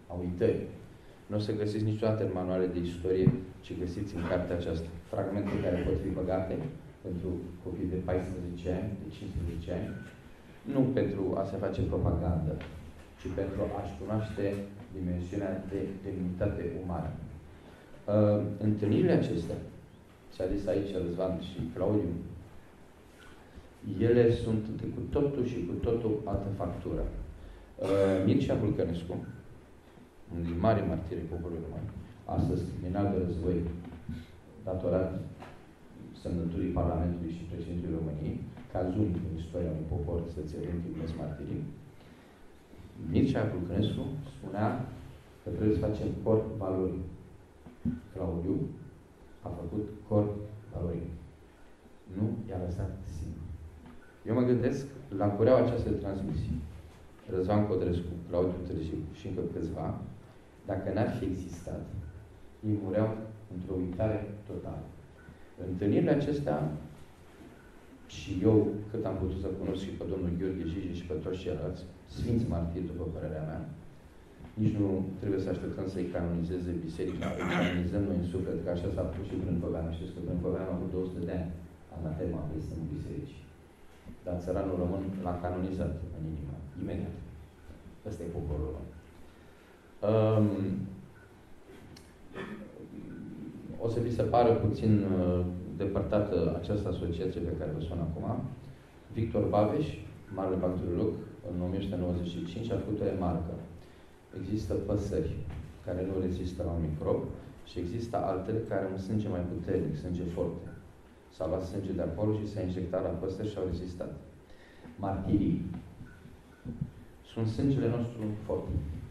a uitării. Nu o să găsiți niciodată în manuale de istorie ce găsiți în cartea aceasta. Fragmente care pot fi băgate pentru copii de paisprezece ani, de cincisprezece ani, nu pentru a se face propagandă, ci pentru a-și cunoaște dimensiunea de demnitate umană. Uh, întâlnirile acestea, ți-a zis aici Răzvan și Claudiu, ele sunt de cu totul și cu totul altă factură. Uh, Mircea Vulcănescu, un din mari martiri poporului român, astăzi criminal de război, datorat semnăturii Parlamentului și președintelui României, caz unic în istoria unui popor să-ți primesc martirii, Mircea Vulcănescu spunea că trebuie să facem corp valorii. Claudiu a făcut corp valorii. Nu i-a lăsat singur. Eu mă gândesc la cureaua această transmisie. Răzvan Codrescu, Claudiu Târziu și încă câțiva, dacă n-ar fi existat, ei mureau într-o uitare totală. Întâlnirile acestea, și eu, cât am putut să cunosc și pe domnul Gheorghe Jiji și pe toți ceilalți, sfinți martiri, după părerea mea, nici nu trebuie să așteptăm să-i canonizeze biserica, îi canonizăm noi în suflet, că așa s-a făcut și Brâncoveanu. Știți că Brâncoveanu a avut două sute de ani, anatema, este în biserici. Dar țăranul român l-a canonizat în inimă, imediat. Ăsta e poporul român. Um, o să vi se pară puțin uh, depărtată această asociație pe care vă spun acum. Victor Babeș, marele bacteriolog, în o mie opt sute nouăzeci și cinci a făcut o remarcă. Există păsări care nu rezistă la un microb și există altele care au un sânge mai puternic, sânge forte. S-a luat sânge de acolo și s-a injectat la păsări și au rezistat. Martirii sunt sângele nostru fort.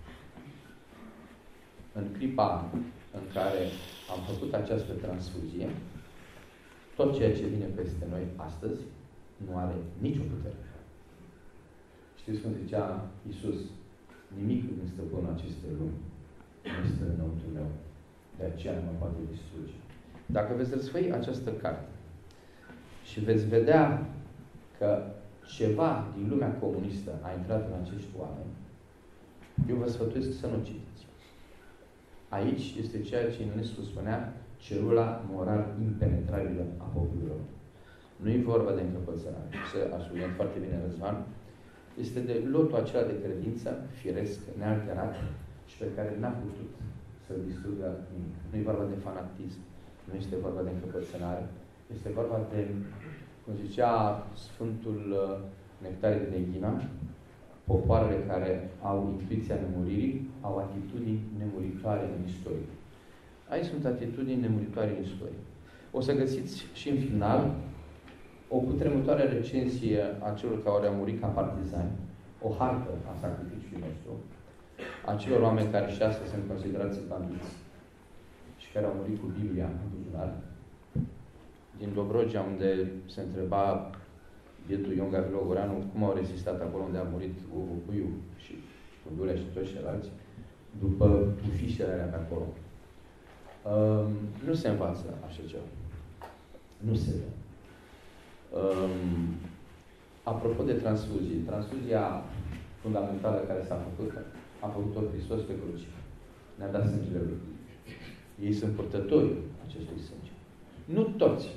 În clipa în care am făcut această transfuzie, tot ceea ce vine peste noi astăzi nu are nicio putere. Știți cum zicea Iisus? Nimic din stăpânul acestei lumi nu este înăuntru meu. De aceea nu mă poate distruge. Dacă veți răsfăi această carte și veți vedea că ceva din lumea comunistă a intrat în acești oameni, eu vă sfătuiesc să nu citiți. Aici este ceea ce Ionescu spunea, celula moral impenetrabilă a poporului. Nu e vorba de încăpățânare. Se a subliniat foarte bine Răzvan. Este de lotul acela de credință, firesc, nealterat și pe care n-a putut să-l distrugă nimic. Nu e vorba de fanatism, nu este vorba de încăpățânare, este vorba de, cum zicea Sfântul Nectarie de Ghina, popoarele care au intuiția nemuririi, au atitudini nemuritoare în istorie. Aici sunt atitudini nemuritoare în istorie. O să găsiți și în final o cutremurătoare recenzie a celor care au murit ca partizani, o hartă a sacrificiului nostru, a celor oameni care și astăzi sunt considerați bandiți și care au murit cu Biblia în buzunar. Din Dobrogea, unde se întreba bietul Ion Gavrilo Goreanu cum au rezistat acolo unde a murit Uvu Puiu și Cundulea și toți ceilalți, după tufișele alea pe acolo. Um, nu se învață așa ceva. Nu se vede. Um, apropo de transfuzie, transfuzia fundamentală care s-a făcut, a făcut-o Hristos pe cruce. Ne-a dat sângele Lui. Ei sunt purtători acestui sânge. Nu toți.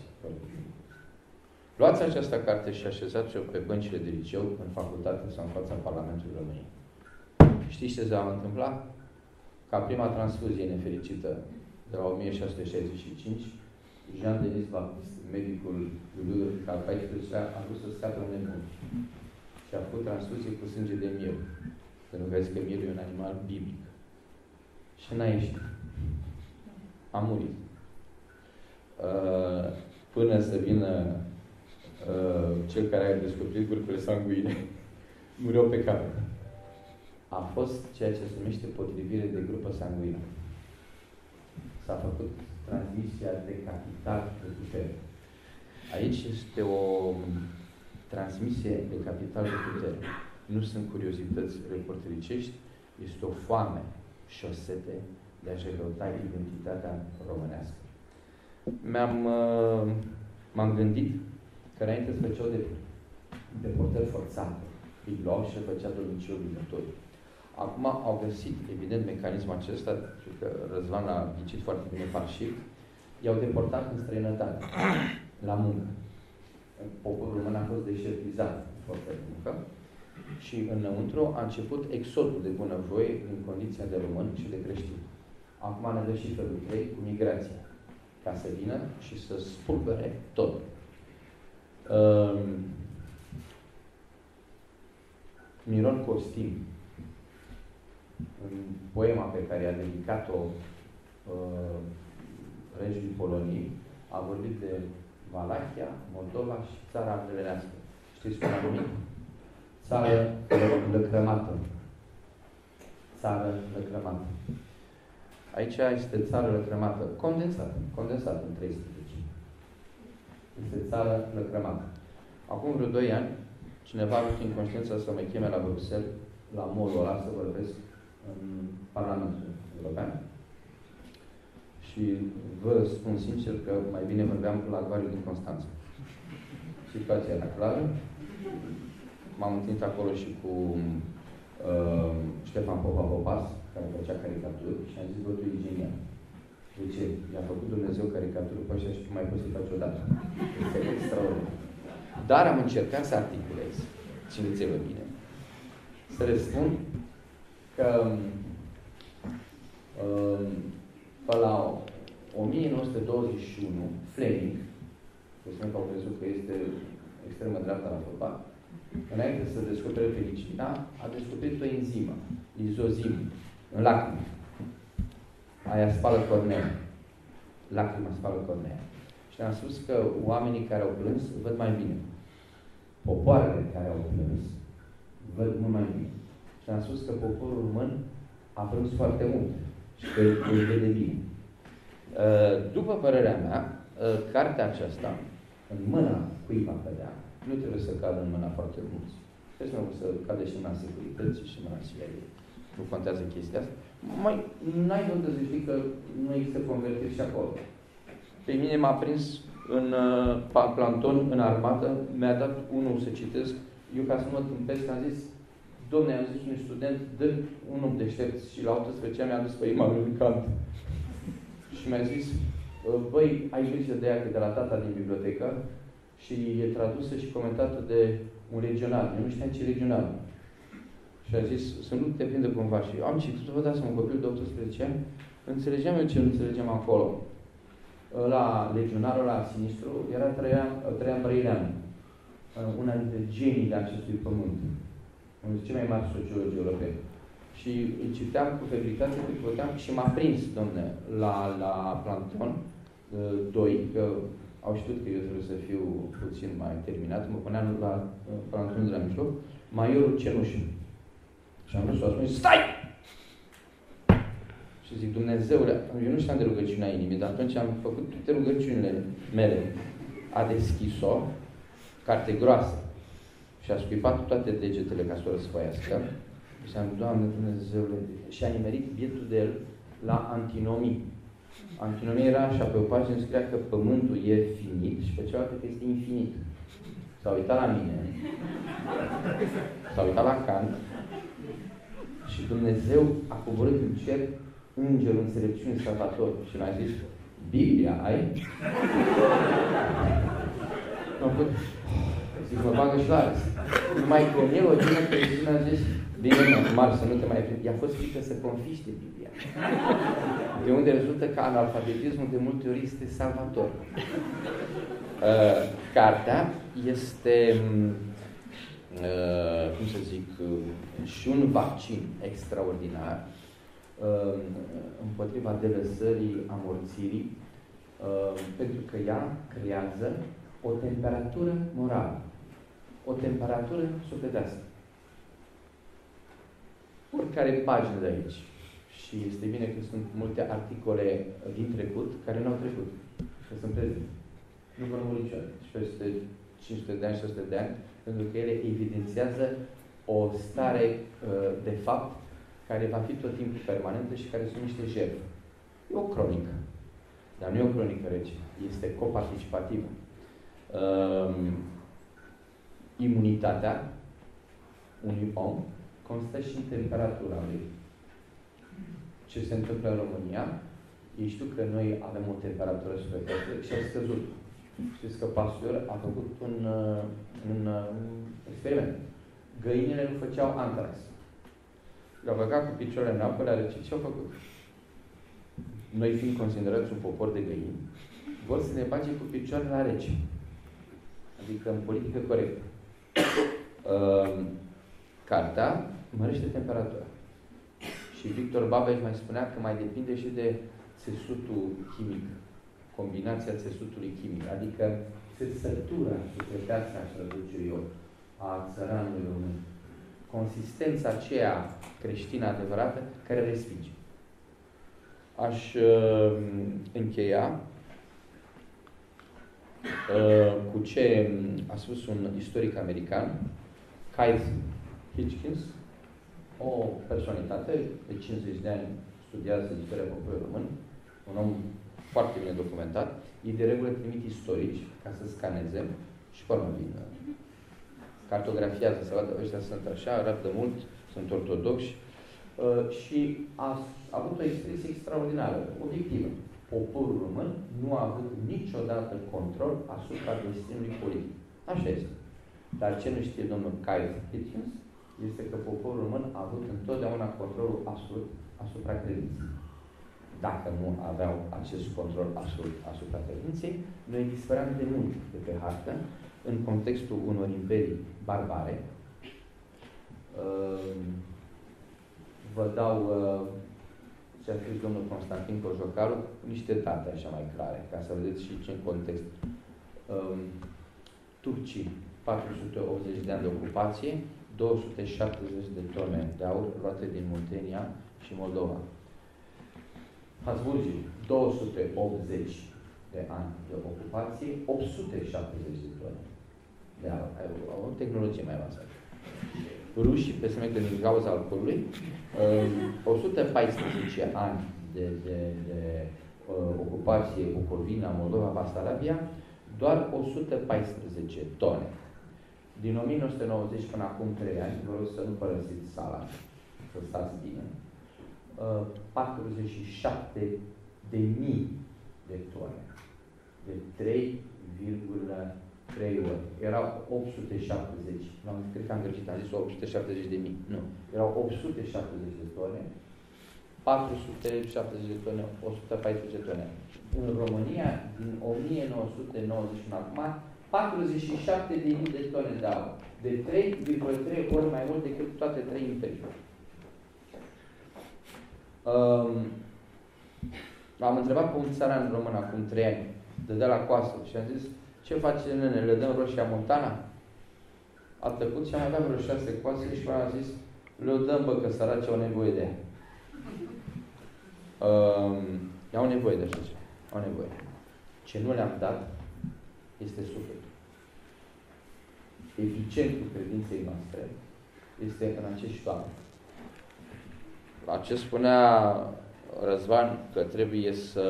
Luați această carte și așezați-o pe băncile de liceu, în facultate sau în fața Parlamentului României. Știți ce se va întâmpla? Ca prima transfuzie nefericită de la o mie șase sute șaizeci și cinci, Jean-Denis Baptiste, medicul lui Ludwig al paisprezecelea, a vrut să scape un nebun. Și a făcut transfuzie cu sânge de miel. Pentru că vezi că mielul e un animal biblic. Și n-a ieșit. A murit. Uh, până să vină uh, cel care a descoperit grupurile sanguine, mureau pe capăt. A fost ceea ce se numește potrivire de grupă sanguină. S-a făcut transmisia de capital de putere. Aici este o transmisie de capital de putere. Nu sunt curiozități reportericești, este o foame și o sete de a-și recăuta identitatea românească. Mi-am, m-am gândit că înainte se făceau de deportări forțate. Îi luau și se făcea domiciliu obligatoriu. Acum au găsit, evident, mecanismul acesta, pentru că Răzvan a ghicit foarte bine parșiv, i-au deportat în străinătate, la muncă. Poporul român a fost deșertizat în forța de muncă și înăuntru a început exodul de bunăvoie în condiția de român și de creștin. Acum ne dă și felul trei cu migrația, ca să vină și să spulbere tot. Uh, Miron Costin, în poema pe care a dedicat-o uh, regiului Poloniei, a vorbit de Valahia, Moldova și țara ardelenească. Știți cum a numit? Țară lăcrămată. Țară lăcrămată. Aici este țară lăcrămată, condensată, condensată în treisprezece. Este țară lăcrămată. Acum vreo doi ani, cineva a avut inconștiința să mă cheme la Bruxelles, la molul ăla, să vorbesc în Parlamentul European. Și vă spun sincer că mai bine vorbeam la Acvariul din Constanța. Situația era clară. M-am întâlnit acolo și cu uh, Ștefan Popa Popas, care făcea caricaturi, și am zis, bă, tu e genial. De ce? I-a făcut Dumnezeu caricaturi pe ăștia și tu mai poți să faci odată. Este extraordinar. Dar am încercat să articulez, țineți-vă bine, să le spun că uh, pe la o mie nouă sute douăzeci și unu, Fleming, să spun că au crezut că este extremă dreapta la fotbal, înainte să descopere penicilina, a descoperit o enzimă, izozim, în lacrimă. Aia spală cornea. Lacrima spală cornea. Și am spus că oamenii care au plâns văd mai bine. Popoarele care au plâns văd mult mai bine. Și am spus că poporul român a plâns foarte mult și că îi vede bine. După părerea mea, cartea aceasta, în mâna cui va cădea, nu trebuie să cadă în mâna foarte mulți. Trebuie să cadă și în mâna securității și în mâna C I A. Nu contează chestia asta. Mai, n-ai de unde să știi că nu există convertiri și acolo. Pe mine m-a prins în uh, planton, în armată, mi-a dat unul să citesc, eu ca să nu mă tâmpesc, am zis, domne, am zis unui student, dă un om deștept și la optsprezece ani mi-a dus pe Immanuel Kant. Și mi-a zis, băi, ai grijă de ea, că de la tata din bibliotecă, și e tradusă și comentată de un regional. Eu nu știam ce regional. Și a zis, să nu te prindă cumva. Și am citit, vă dați un copil de optsprezece ani, înțelegeam eu ce nu înțelegeam acolo. La legionarul la sinistru era Traian, Traian Brăileanu, una dintre geniile acestui pământ. Unul dintre cei mai mari sociologi europeni. Și îi citeam cu febritate, cât puteam, și m-a prins, domne, la, la Planton doi, că au știut că eu trebuie să fiu puțin mai terminat, mă puneam la Planton de la mijloc, Maiorul Cenușin. Și am vrut să o spun, stai! Și zic, Dumnezeule, eu nu știam de rugăciunea inimii, dar atunci am făcut toate rugăciunile mele. A deschis-o, carte groasă, și a scuipat toate degetele ca să o răsfoiască. Și am zis, Doamne Dumnezeule, și a nimerit bietul de el la antinomii. Antinomia era așa, pe o pagină scria că pământul e finit și pe cealaltă că este infinit. S-a uitat la mine, s-a uitat la Kant și Dumnezeu a coborât în cer îngerul înțelepciunii salvator și mi-a zis, Biblia ai? M-am put, zic, mă bagă și la ales. Numai că el o țină pe zi mi-a zis, bine, mă, Mar, să nu te mai prind. I-a fost frică să confiște Biblia. De unde rezultă că analfabetismul de multe ori este salvator. Uh, cartea este, uh, cum să zic, uh, și un vaccin extraordinar uh, împotriva delăsării, amorțirii, uh, pentru că ea creează o temperatură morală, o temperatură sufletească. Oricare pagină de aici. Și este bine că sunt multe articole din trecut care nu au trecut. Că sunt prezente. Nu vor muri niciodată. Și peste cinci sute de ani, șase sute de ani, pentru că ele evidențiază o stare de fapt care va fi tot timpul permanentă și care se numește jertfă. E o cronică. Dar nu e o cronică rece. Este coparticipativă. Um, imunitatea unui om constă și în temperatura lui. Ce se întâmplă în România? Ei știu că noi avem o temperatură superioară și a scăzut. Știți că Pasteur a făcut un, un, un experiment. Găinile nu făceau antrax. Le-au băgat cu picioarele în apă, le-a răcit. Ce au făcut? Noi, fiind considerați un popor de găini, vor să ne bage cu picioarele la rece. Adică în politică corectă. Uh, cartea mărește temperatura. Și Victor Babeș mai spunea că mai depinde și de țesutul chimic. Combinația țesutului chimic. Adică țesătura, suprefeața, aș traduce eu, a țăranului român. Consistența aceea creștină adevărată care respinge. Aș uh, încheia uh, cu ce a spus un istoric american, Keith Hitchens, o personalitate de cincizeci de ani, studiază istoria poporului român, un om foarte bine documentat. Ei de regulă trimit istorici ca să scaneze și pe urmă vin. Cartografiază, să vadă, ăștia sunt așa, arată mult, sunt ortodoxi uh, și a, a avut o expresie extraordinară, obiectivă. Poporul român nu a avut niciodată control asupra destinului politic. Așa este. Dar ce nu știe domnul Keith Hitchens este că poporul român a avut întotdeauna controlul absolut asupra credinței. Dacă nu aveau acest control absolut asupra credinței, noi dispăream de mult de pe hartă, în contextul unor imperii barbare. Vă dau ce a scris domnul Constantin Cojocaru, niște date așa mai clare, ca să vedeți și ce în context. Turcii, patru sute optzeci de ani de ocupație, două sute șaptezeci de tone de aur luate din Muntenia și Moldova. Habsburgii, două sute optzeci de ani de ocupație, opt sute șaptezeci de tone de aur. Au o tehnologie mai avansată. Rușii, pe semen că din cauza alcoolului, o sută paisprezece ani de, de, de uh, ocupație Bucovina, Moldova, Basarabia, doar o sută paisprezece tone. Din o mie nouă sute nouăzeci până acum trei ani, vă rog să nu părăsiți sala, să stați bine, uh, patruzeci și șapte de mii de tone. De trei virgulă trei ori. Erau opt sute șaptezeci. Nu, cred că am greșit, am zis opt sute șaptezeci de mii. Nu. Erau opt sute șaptezeci de tone, patru sute șaptezeci de tone, o sută paisprezece tone. În România, din o mie nouă sute nouăzeci până acum, patruzeci și șapte de mii de tone de aur. De trei virgulă trei ori mai mult decât toate trei imperii. Um, am întrebat pe un țăran român acum trei ani, dădea la coastă și am zis: ce face, nene, le dăm roșia Montana? A tăcut și am avea vreo șase coase și am zis: le dăm, bă, că săraci au nevoie de ea. Um, au nevoie de așa ceva. Au nevoie. Ce nu le-am dat este sufletul. Eficientul credinței noastre este în acești oameni. La ce spunea Răzvan că trebuie să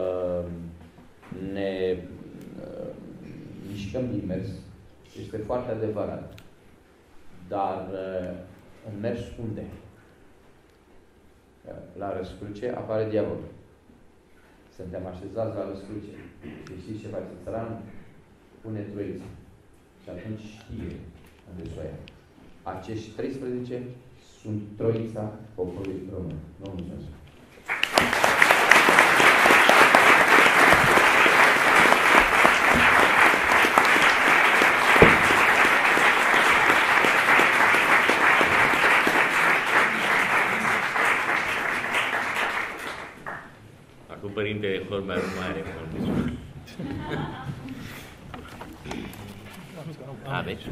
ne uh, mișcăm din mers, este foarte adevărat. Dar uh, în mers unde? La răscruce apare diavolul. Suntem așezați la răscruce. Și știți ce face țăranul? Pune troiță. Și atunci știe unde s-o ia. Acești treisprezece sunt troița poporului român. Vă mulțumesc! Acum Părintele Hormea nu mai are mult. Aveți?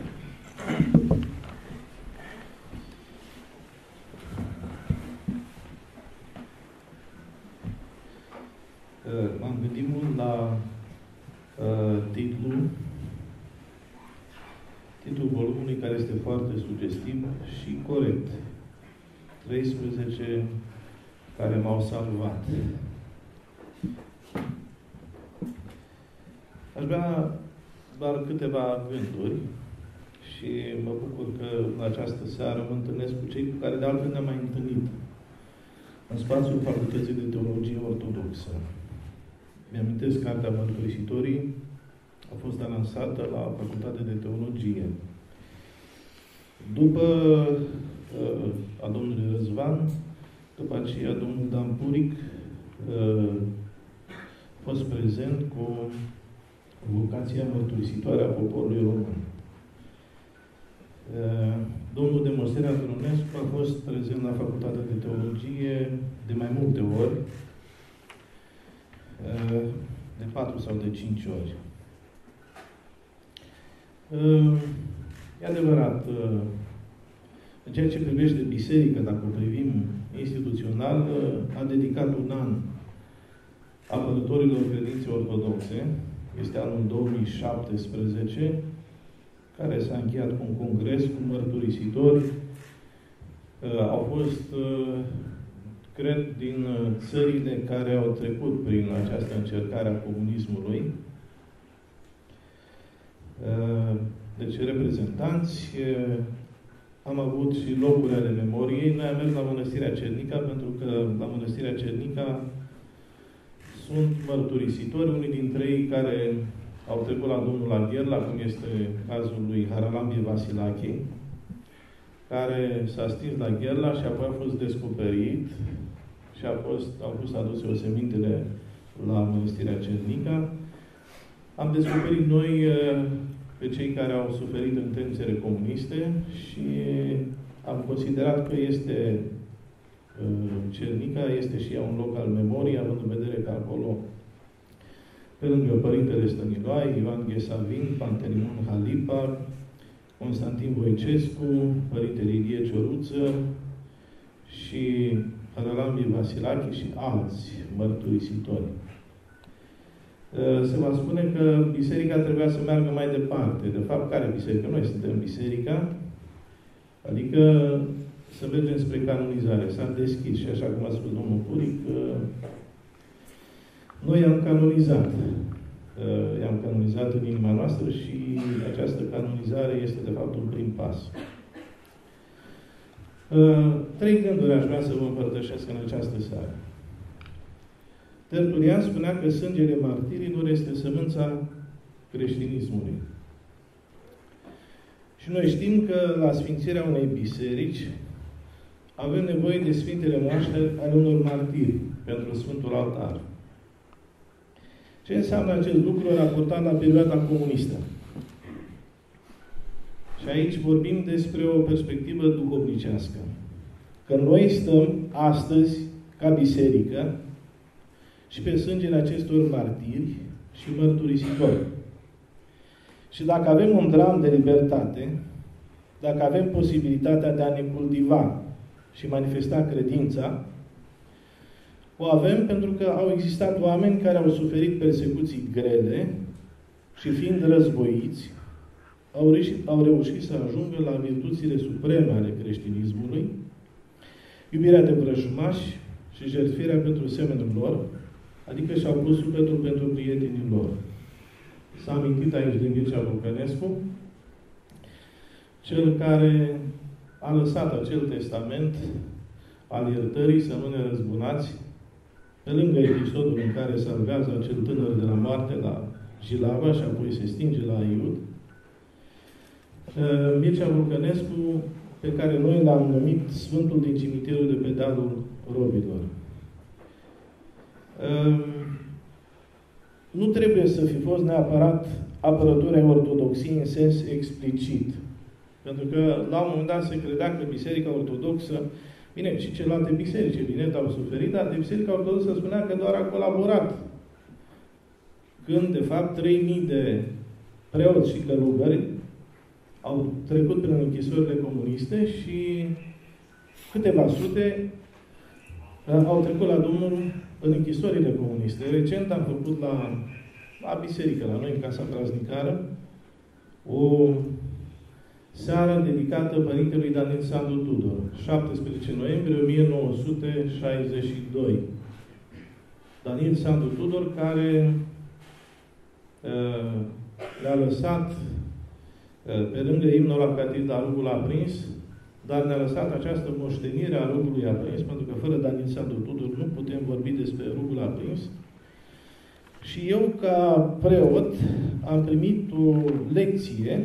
M-am gândit mult la uh, titlul titlul volumului, care este foarte sugestiv și corect. treisprezece care m-au salvat. Aș vrea doar câteva gânduri și mă bucur că în această seară mă întâlnesc cu cei cu care de altfel ne-am mai întâlnit în spațiul Facultății de Teologie Ortodoxă. Mi-amintesc Cartea Mărturisitorii a fost lansată la Facultatea de Teologie. După uh, a domnului Răzvan, după aceea domnul Dan Puric uh, a fost prezent cu vocația mărturisitoare a poporului român. Uh, domnul Demostea Antonescu a fost prezent la Facultatea de Teologie de mai multe ori, uh, de patru sau de cinci ori. Uh, e adevărat, uh, în ceea ce privește biserica, dacă o privim instituțional, uh, a dedicat un an apărătorilor credinței ortodoxe. Este anul două mii șaptesprezece, care s-a încheiat cu un congres cu mărturisitori. Uh, au fost, uh, cred, din uh, țările care au trecut prin această încercare a comunismului. Uh, deci, reprezentanți. Uh, am avut și locuri ale memoriei. Noi am mers la Mănăstirea Cernica, pentru că la Mănăstirea Cernica sunt mărturisitori, unii dintre ei care au trecut la domnul Agherla, cum este cazul lui Haralambie Vasilache, care s-a stins la Gherla și apoi a fost descoperit și a fost, au fost aduse osemintele la Mănăstirea Cernica. Am descoperit noi pe cei care au suferit în temnițele comuniste și am considerat că este Cernica, este și ea un loc al memoriei, având în vedere că acolo, pe lângă Părintele Stăniloae, Ioan Ghesavin, Pantelimon Halipa, Constantin Voicescu, Părintele Ilie Cioruță și Haralambie Vasilache și alți mărturisitori. Se va spune că biserica trebuia să meargă mai departe. De fapt, care biserică? Noi suntem biserica, adică să mergem spre canonizare. S-a deschis și așa cum a spus domnul Puric, noi am canonizat. I-am canonizat în inima noastră și această canonizare este de fapt un prim pas. Trei gânduri aș vrea să vă împărtășesc în această seară. Tertulian spunea că sângele martirilor este sămânța creștinismului. Și noi știm că la sfințirea unei biserici avem nevoie de Sfintele Moaște ale unor martiri pentru Sfântul Altar. Ce înseamnă acest lucru raportat la perioada comunistă? Și aici vorbim despre o perspectivă duhovnicească. Că noi stăm astăzi, ca biserică, și pe sângele acestor martiri și mărturisitori. Și dacă avem un dram de libertate, dacă avem posibilitatea de a ne cultiva și manifesta credința, o avem pentru că au existat oameni care au suferit persecuții grele și fiind războiți, au reușit, au reușit să ajungă la virtuțile supreme ale creștinismului, iubirea de vrăjmași și jertfirea pentru semenul lor, adică și-au pus sufletul pentru prietenii lor. S-a amintit aici de Mircea Vulcănescu, cel care a lăsat acel testament al iertării, să nu ne răzbunați, pe lângă episodul în care salvează acel tânăr de la moarte la Jilava și apoi se stinge la Aiud, Mircea Vulcănescu, pe care noi l-am numit Sfântul din cimitirul de pe dealul robilor. Nu trebuie să fi fost neapărat apărători ai ortodoxiei în sens explicit. Pentru că la un moment dat se credea că Biserica Ortodoxă, bine, și celelalte biserici, evident, au suferit, dar de Biserica Ortodoxă spunea că doar a colaborat. Când, de fapt, trei mii de preoți și călugări au trecut prin închisorile comuniste și câteva sute au trecut la Domnul în închisorile comuniste. Recent am făcut la, la biserică, la noi, în Casa Praznicară, o seară dedicată Părintelui Daniel Sandu Tudor, șaptesprezece noiembrie o mie nouă sute șaizeci și doi. Daniel Sandu Tudor, care uh, le-a lăsat pe lângă imnul Acativ, dar rugul aprins, dar ne-a lăsat această moștenire a rugului aprins, pentru că fără Daniel Sandu Tudor nu putem vorbi despre rugul aprins. Și eu, ca preot, am primit o lecție,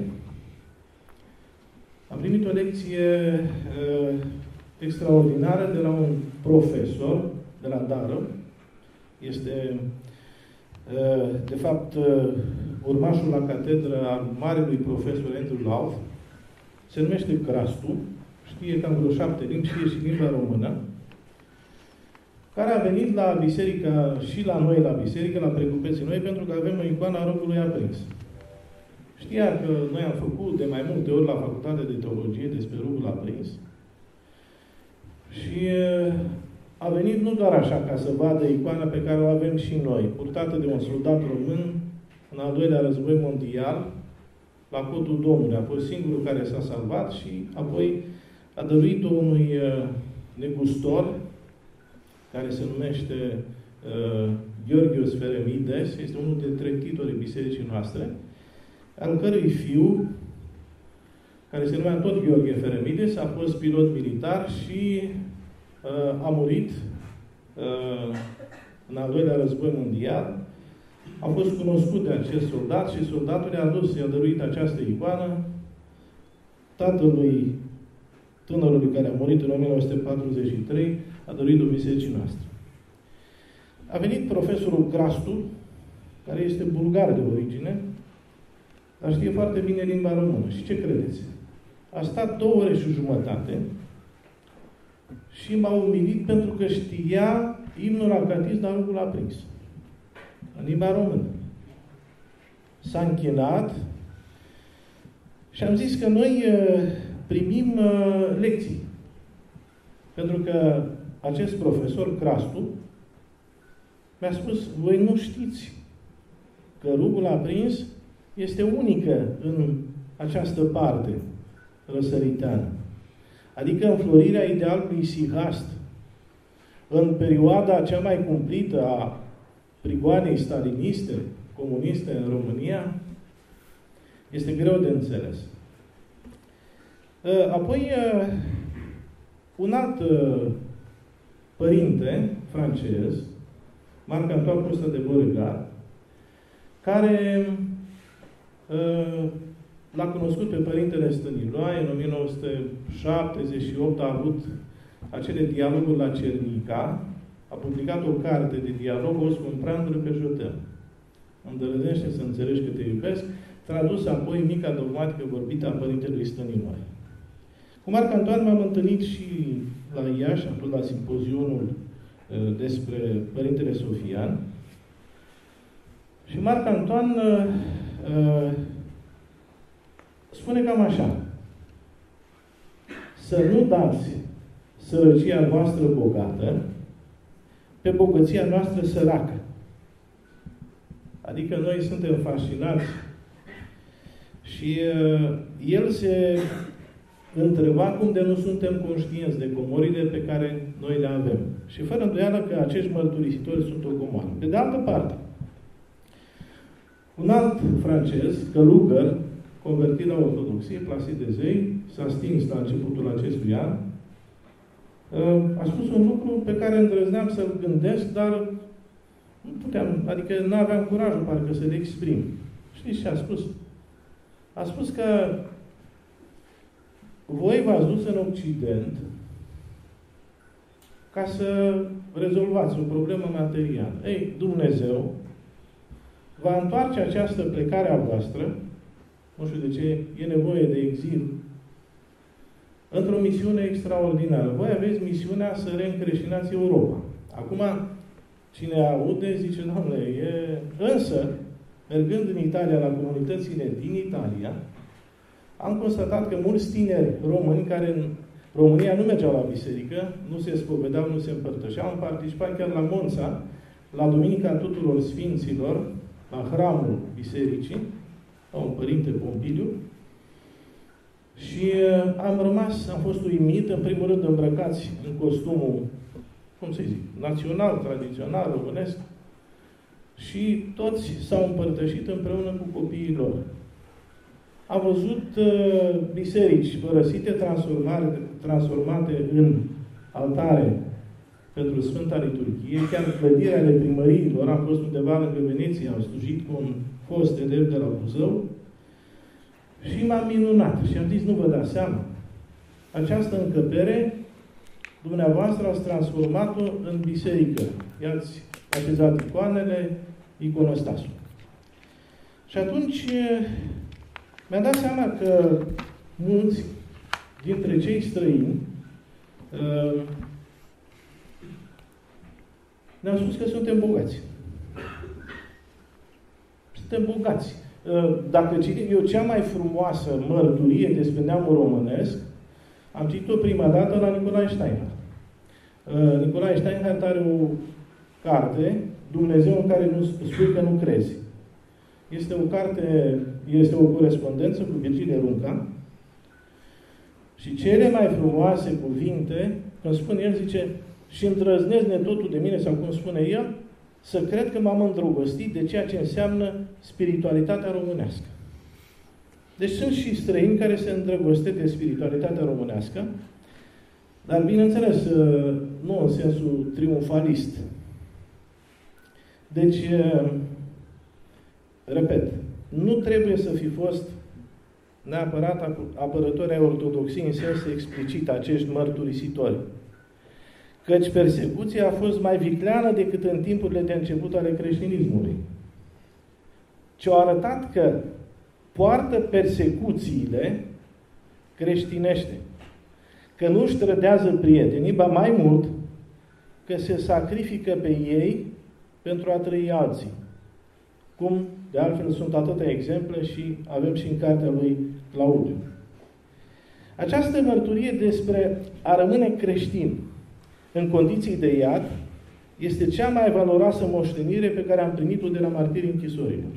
am primit o lecție uh, extraordinară de la un profesor de la Dară. Este, uh, de fapt, uh, urmașul la catedră al marelui profesor Andrew Louth. Se numește Crastu, știe cam vreo șapte limbi, știe și limba română, care a venit la biserică și la noi, la biserică, la Precupeții noi, pentru că avem o icoană a rugului aprins. Știa că noi am făcut de mai multe ori la Facultatea de Teologie despre rugul aprins și a venit nu doar așa ca să vadă icoana pe care o avem și noi, purtată de un soldat român în al doilea război mondial, la Cotul Domnului. A fost singurul care s-a salvat și apoi a dăruit-o unui negustor care se numește uh, Gheorghios Feremides, este unul dintre titorii bisericii noastre, al cărui fiu, care se numea tot Gheorghe Feremides, a fost pilot militar și uh, a murit uh, în al doilea război mondial. A fost cunoscut de acest soldat și soldatul i-a dus, i-a dăruit această icoană tatălui tânărului care a murit în o mie nouă sute patruzeci și trei, a dăruit-o bisericii noastre. A venit profesorul Crastu, care este bulgar de origine, dar știe foarte bine limba română. Și ce credeți? A stat două ore și jumătate și m-a umilit pentru că știa imnul Acatis, dar rugul aprins. În limba română. S-a închinat și am zis că noi primim lecții. Pentru că acest profesor, Crastu, mi-a spus, voi nu știți că rugul aprins este unică în această parte răsăriteană. Adică înflorirea idealului sihast în perioada cea mai cumplită a prigoanei staliniste, comuniste în România, este greu de înțeles. Apoi, un alt părinte francez, Marc-Antoine Costa de Beauregard, care l-a cunoscut pe Părintele Stăniloae în o mie nouă sute șaptezeci și opt, a avut acele dialoguri la Cernica, a publicat o carte de dialog, o comprendre pe jotem. Îndrăznește să înțelegi că te iubesc, tradus apoi mica dogmatică vorbită a Părintelui Stăniloae. Cu Marc-Antoine m-am întâlnit și la Iași, am fost la simpozionul uh, despre Părintele Sofian. Și Marc-Antoine uh, uh, spune cam așa: să nu dați sărăcia voastră bogată pe bogăția noastră săracă. Adică noi suntem fascinați și uh, el se întreba cum de nu suntem conștienți de comorile pe care noi le avem. Și fără îndoială că acești mărturisitori sunt o comoară. Pe de altă parte, un alt francez, călugăr, convertit la ortodoxie, Placide de Zei, s-a stins la începutul acestui an, a spus un lucru pe care îndrăzneam să-l gândesc, dar nu puteam, adică nu aveam curajul parcă să le exprim. Știți ce a spus? A spus că voi v-ați dus în Occident ca să rezolvați o problemă materială. Ei, Dumnezeu va întoarce această plecare a voastră, nu știu de ce, e nevoie de exil, într-o misiune extraordinară. Voi aveți misiunea să reîncreștinați Europa. Acum, cine aude, zice, Doamne, e... Însă, mergând în Italia, la comunitățile din Italia, am constatat că mulți tineri români care în România nu mergeau la biserică, nu se spovedeau, nu se împărtășeau, am participat chiar la Monța, la Duminica Tuturor Sfinților, la hramul bisericii, la un părinte Pompiliu, și uh, am rămas, am fost uimit, în primul rând îmbrăcați în costumul, cum să zic, național, tradițional, românesc, și toți s-au împărtășit împreună cu copiii lor. am văzut uh, biserici părăsite, transformate, transformate în altare pentru Sfânta Liturghie. Chiar clădirea ale primăriilor, am fost undeva lângă Veneția, am slujit cu un fost elev de la Buzău și m-am minunat. Și am zis, nu vă dați seama, această încăpere, dumneavoastră ați transformat-o în biserică. I-ați așezat icoanele, iconostasul. Și atunci mi-am dat seama că mulți dintre cei străini uh, ne-au spus că suntem bogați. Suntem bogați. Uh, dacă citim eu cea mai frumoasă mărturie despre neamul românesc, am citit-o prima dată la Nicolae Steinhardt. Uh, Nicolae Steinhardt are o carte, Dumnezeu în care nu spui că nu crezi. Este o carte, este o corespondență cu Virgilie Runca și cele mai frumoase cuvinte, când spune el, zice, și îndrăznesc netotul de mine, sau cum spune el, să cred că m-am îndrăgostit de ceea ce înseamnă spiritualitatea românească. Deci sunt și străini care se îndrăgostesc de spiritualitatea românească, dar, bineînțeles, nu în sensul triumfalist. Deci, repet, nu trebuie să fi fost neapărat apărători ai ortodoxiei în sens explicit acești mărturisitori. Căci persecuția a fost mai vicleană decât în timpurile de început ale creștinismului. Ce au arătat că poartă persecuțiile creștinește. Că nu își trădează prietenii, ba mai mult, că se sacrifică pe ei pentru a trăi alții. Cum, de altfel, sunt atâtea exemple și avem și în cartea lui Claudiu. Această mărturie despre a rămâne creștin în condiții de iad este cea mai valoroasă moștenire pe care am primit-o de la martirii închisorilor.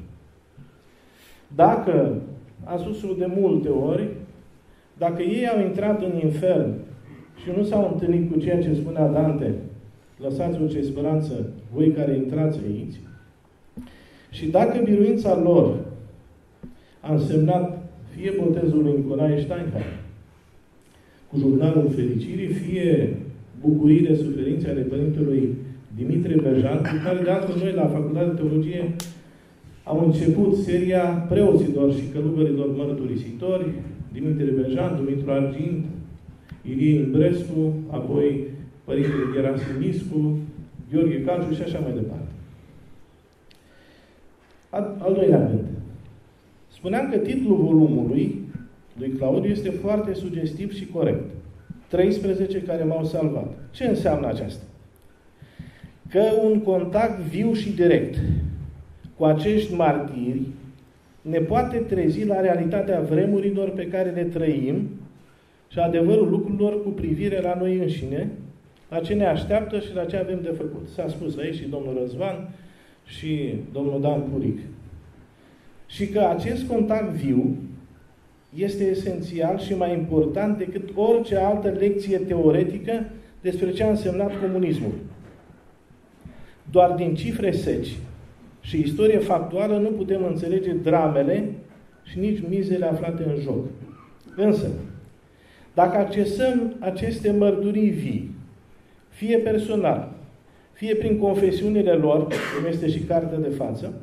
Dacă, am spus-o de multe ori, dacă ei au intrat în infern și nu s-au întâlnit cu ceea ce spunea Dante, lăsați orice speranță, voi care intrați aici, și dacă biruința lor a însemnat fie botezul lui Nicolae Steinhardt cu jurnalul fericirii, fie bucuriile, suferințe ale părintelui Dimitrie Berjan, cu care de altfel noi la Facultatea de Teologie am început seria preoților și călugărilor mărturisitori, Dimitrie Berjan, Dumitru Argint, Ilie Imbrescu, apoi Părintele Gerasim Niscu, Gheorghe Calciu și așa mai departe. Al, al doilea gând. Spuneam că titlul volumului lui Claudiu este foarte sugestiv și corect. treisprezece care m-au salvat. Ce înseamnă aceasta? Că un contact viu și direct cu acești martiri ne poate trezi la realitatea vremurilor pe care le trăim și adevărul lucrurilor cu privire la noi înșine, la ce ne așteaptă și la ce avem de făcut. S-a spus aici și domnul Răzvan și domnul Dan Puric. Și că acest contact viu este esențial și mai important decât orice altă lecție teoretică despre ce a însemnat comunismul. Doar din cifre seci și istorie factuală nu putem înțelege dramele și nici mizele aflate în joc. Însă, dacă accesăm aceste mărturii vii, fie personal, fie prin confesiunile lor, cum este și cartea de față,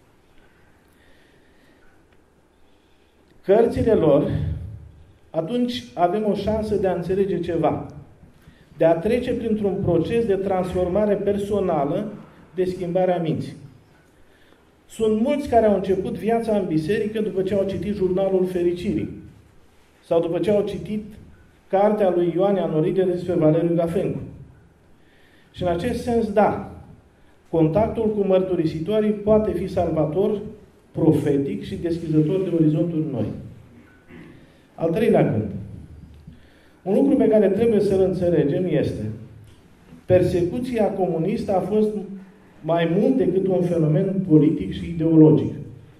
cărțile lor, atunci avem o șansă de a înțelege ceva, de a trece printr-un proces de transformare personală, de schimbare a minții. Sunt mulți care au început viața în biserică după ce au citit jurnalul fericirii sau după ce au citit cartea lui Ioane Anoride despre Valeriu Gafencu. Și în acest sens, da, contactul cu mărturisitorii poate fi salvator, profetic și deschizător de orizonturi noi. Al treilea gând. Un lucru pe care trebuie să-l înțelegem este: persecuția comunistă a fost mai mult decât un fenomen politic și ideologic.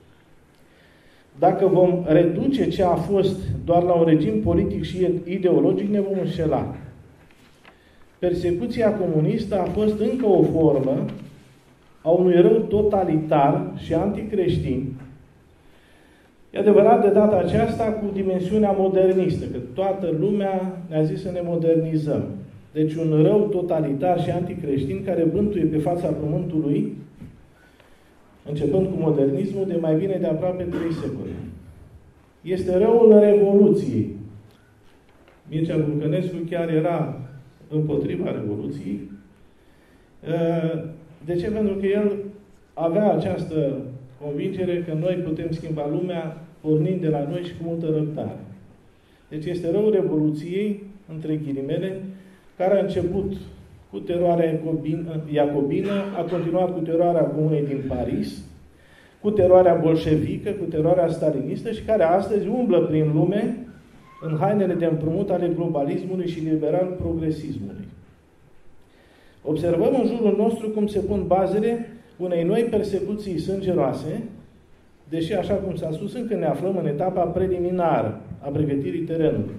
Dacă vom reduce ce a fost doar la un regim politic și ideologic, ne vom înșela. Persecuția comunistă a fost încă o formă a unui rău totalitar și anticreștin, E adevărat de data aceasta cu dimensiunea modernistă, că toată lumea ne-a zis să ne modernizăm. Deci un rău totalitar și anticreștin care bântuie pe fața pământului, începând cu modernismul, de mai bine de aproape trei secole. Este răul Revoluției. Mircea Vulcănescu chiar era împotriva Revoluției. De ce? Pentru că el avea această convingere că noi putem schimba lumea pornind de la noi și cu multă răbdare. Deci este răul Revoluției, între ghilimele, care a început cu teroarea iacobină, a continuat cu teroarea Comunei din Paris, cu teroarea bolșevică, cu teroarea stalinistă și care astăzi umblă prin lume în hainele de împrumut ale globalismului și liberal progresismului. Observăm în jurul nostru cum se pun bazele unei noi persecuții sângeroase, deși, așa cum s-a spus, încă ne aflăm în etapa preliminară a pregătirii terenului.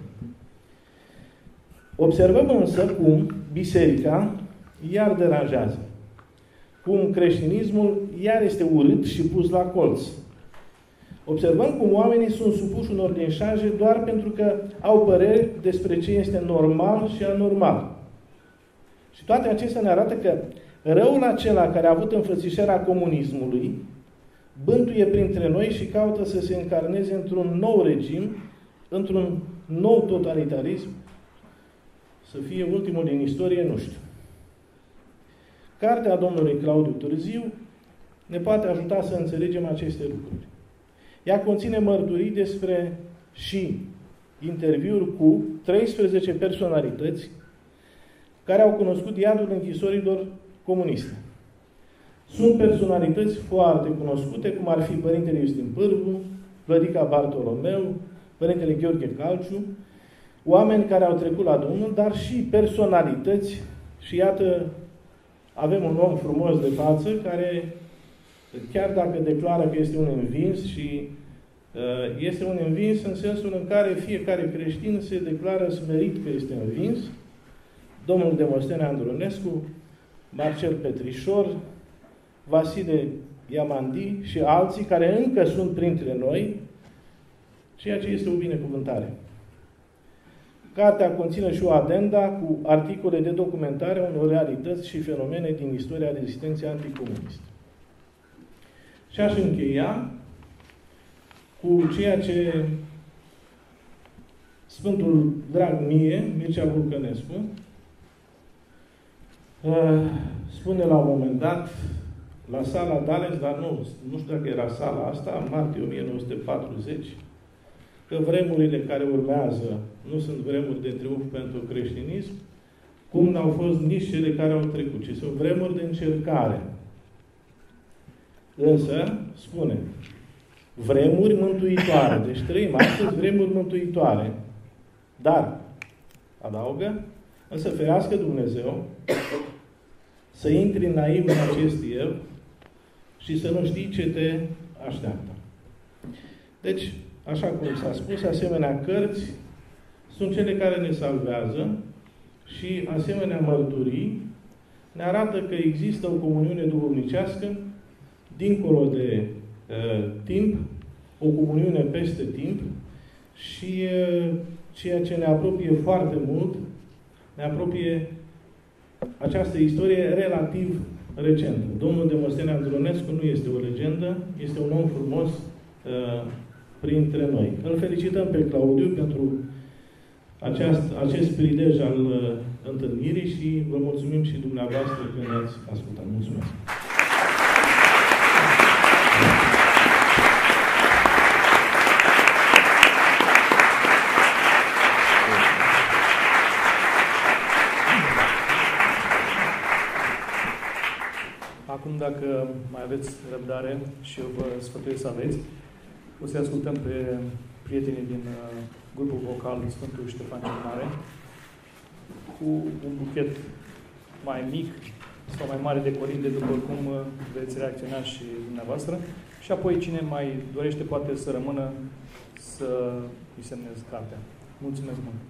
Observăm însă cum biserica iar deranjează, cum creștinismul iar este urât și pus la colț. Observăm cum oamenii sunt supuși unor linșaje doar pentru că au păreri despre ce este normal și anormal. Și toate acestea ne arată că răul acela care a avut înfățișarea comunismului bântuie printre noi și caută să se încarneze într-un nou regim, într-un nou totalitarism, să fie ultimul din istorie, nu știu. Cartea domnului Claudiu Târziu ne poate ajuta să înțelegem aceste lucruri. Ea conține mărturii despre și interviuri cu treisprezece personalități care au cunoscut iadul închisorilor comuniste. Sunt personalități foarte cunoscute, cum ar fi Părintele Iustin Pârvu, Vlădica Bartolomeu, Părintele Gheorghe Calciu, oameni care au trecut la Domnul, dar și personalități. Și iată, avem un om frumos de față care, chiar dacă declară că este un învins și uh, este un învins în sensul în care fiecare creștin se declară smerit că este învins, domnul Demostene Andronescu, Marcel Petrișor, Vasile Iamandi și alții care încă sunt printre noi, ceea ce este o binecuvântare. Cartea conține și o adenda cu articole de documentare a unor realități și fenomene din istoria rezistenței anticomuniste. Și aș încheia cu ceea ce Sfântul drag mie, Mircea Vulcănescu, spune la un moment dat, la sala Dales, dar nu, nu știu dacă era sala asta, în martie o mie nouă sute patruzeci, că vremurile care urmează nu sunt vremuri de triumf pentru creștinism, cum n-au fost nici cele care au trecut, ci sunt vremuri de încercare. Însă, spune, vremuri mântuitoare. Deci trăim astăzi vremuri mântuitoare. Dar, adaugă, însă ferească Dumnezeu să intri naiv în acest eu și să nu știi ce te așteaptă. Deci, așa cum s-a spus, asemenea cărți sunt cele care ne salvează și asemenea mărturii ne arată că există o comuniune duhovnicească dincolo de uh, timp, o comuniune peste timp și uh, ceea ce ne apropie foarte mult, ne apropie această istorie relativ recentă. Domnul Demostene Andronescu nu este o legendă, este un om frumos uh, printre noi. Îl felicităm pe Claudiu pentru aceast, acest prilej al uh, întâlnirii și vă mulțumim și dumneavoastră că ne-ați ascultat. Mulțumesc! Acum, dacă mai aveți răbdare și eu vă sfătuiesc să aveți, o să ascultăm pe prietenii din uh, grupul vocal Sfântul Ștefan cel Mare cu un buchet mai mic sau mai mare de corinde, după cum uh, veți reacționa și dumneavoastră. Și apoi, cine mai dorește, poate să rămână să îi semnez cartea. Mulțumesc mult!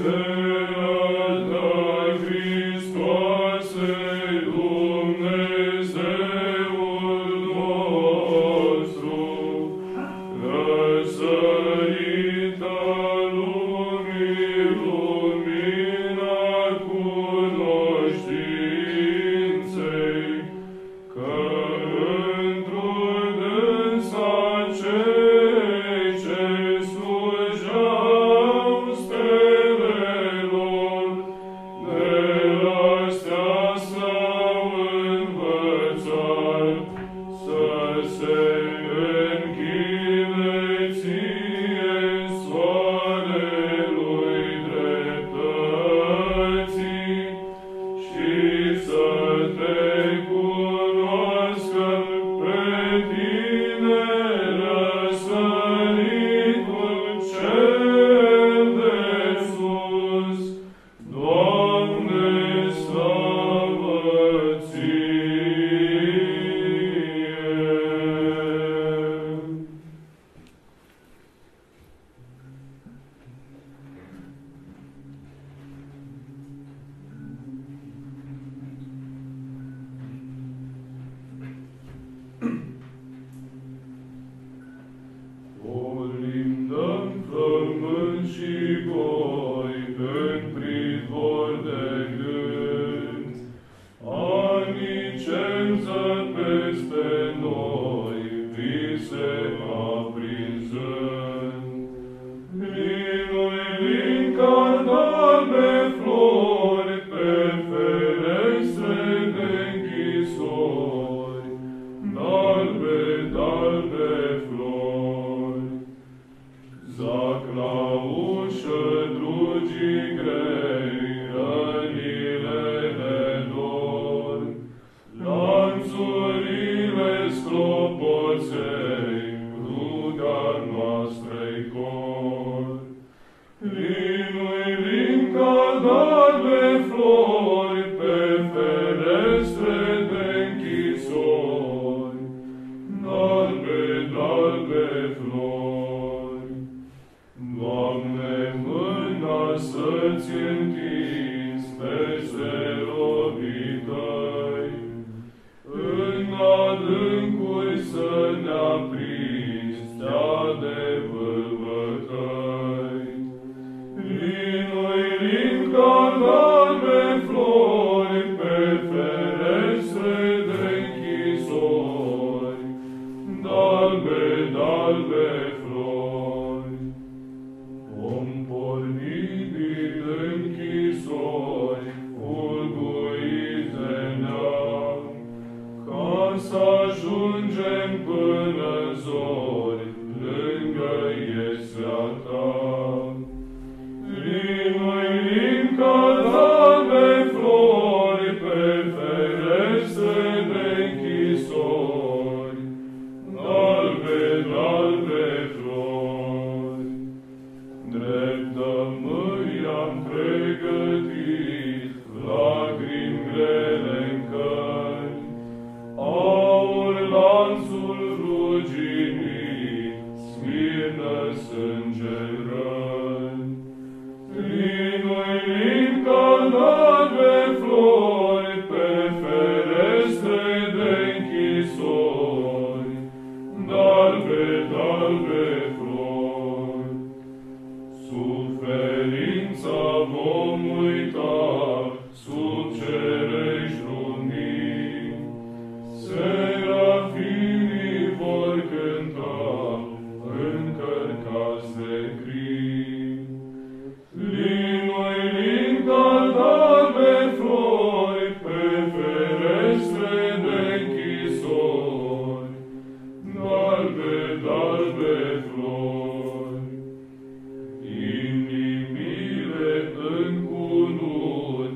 Inimile în cununi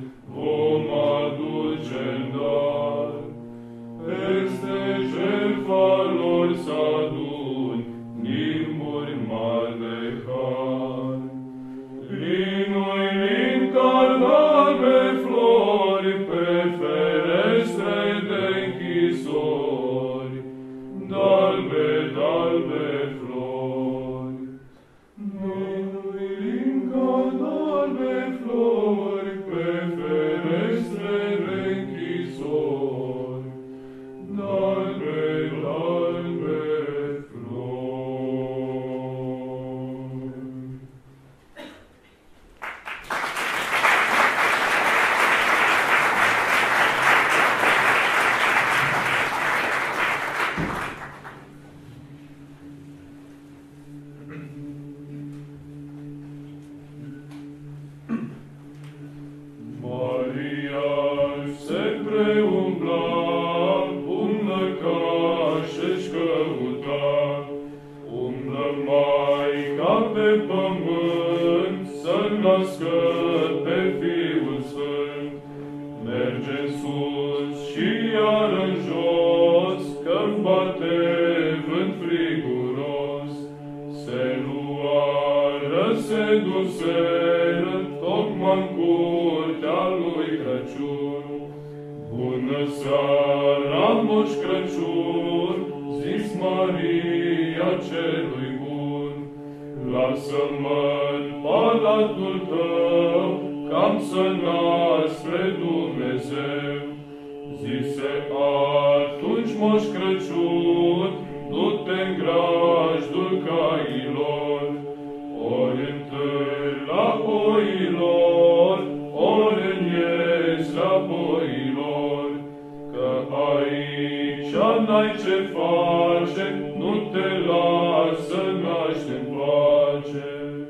pe Fiul Sfânt. Merge în sus și iar în jos, că-mi bate vânt friguros. Se luară, se duseră, tocmai-n curtea lui Crăciun. Bună seara, Moș Crăciun, zis Maria celui bun. Lasă-mă-n palatul tău, cam să nasc spre Dumnezeu. Zise atunci Moș Crăciun, du-te-n grajdul cailor, ori în târla oilor, ori în iesla boilor, că aici n-ai ce face, nu te lasă naște-n pace.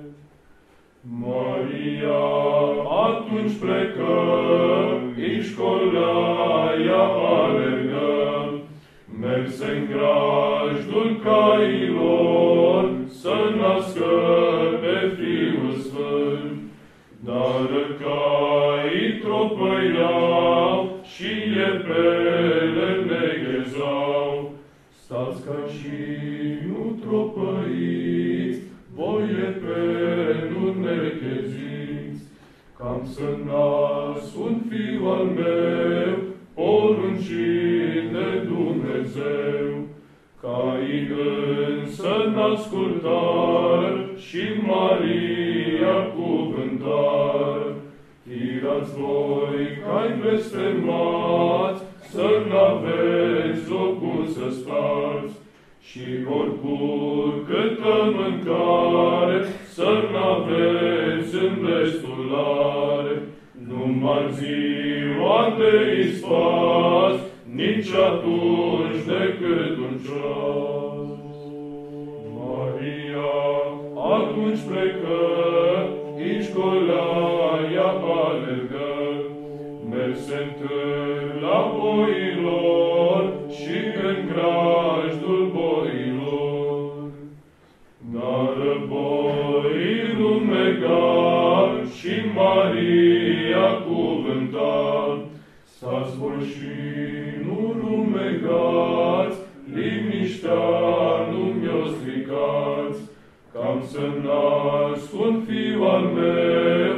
Maria atunci plecă, își colaia alergă, merse-n grajdul cailor, să nască pe Fiul Sfânt. Dar caii tropăiau și iepele neghezau. Stați ca și nu tropăiți, voi iepenul necheziți, cam să nas un fiu al meu, poruncit de Dumnezeu. Caii însă n-ascultară și Maria cuvântară. Tirați voi, cai blestemați, să n-aveți locul să stați, și oricum câtă mâncare, să n-aveți în destulare. Numai ziua de ispas, nici atunci decât un ceas. Maria atunci plecă, își colaia alergă, merse-n târla boilor și în grajdul boilor. Dar boii rumega și Maria cuvânta, stați voi și nu rumegați, liniștea nu mi-o stricați, cam să nasc un fiu al meu,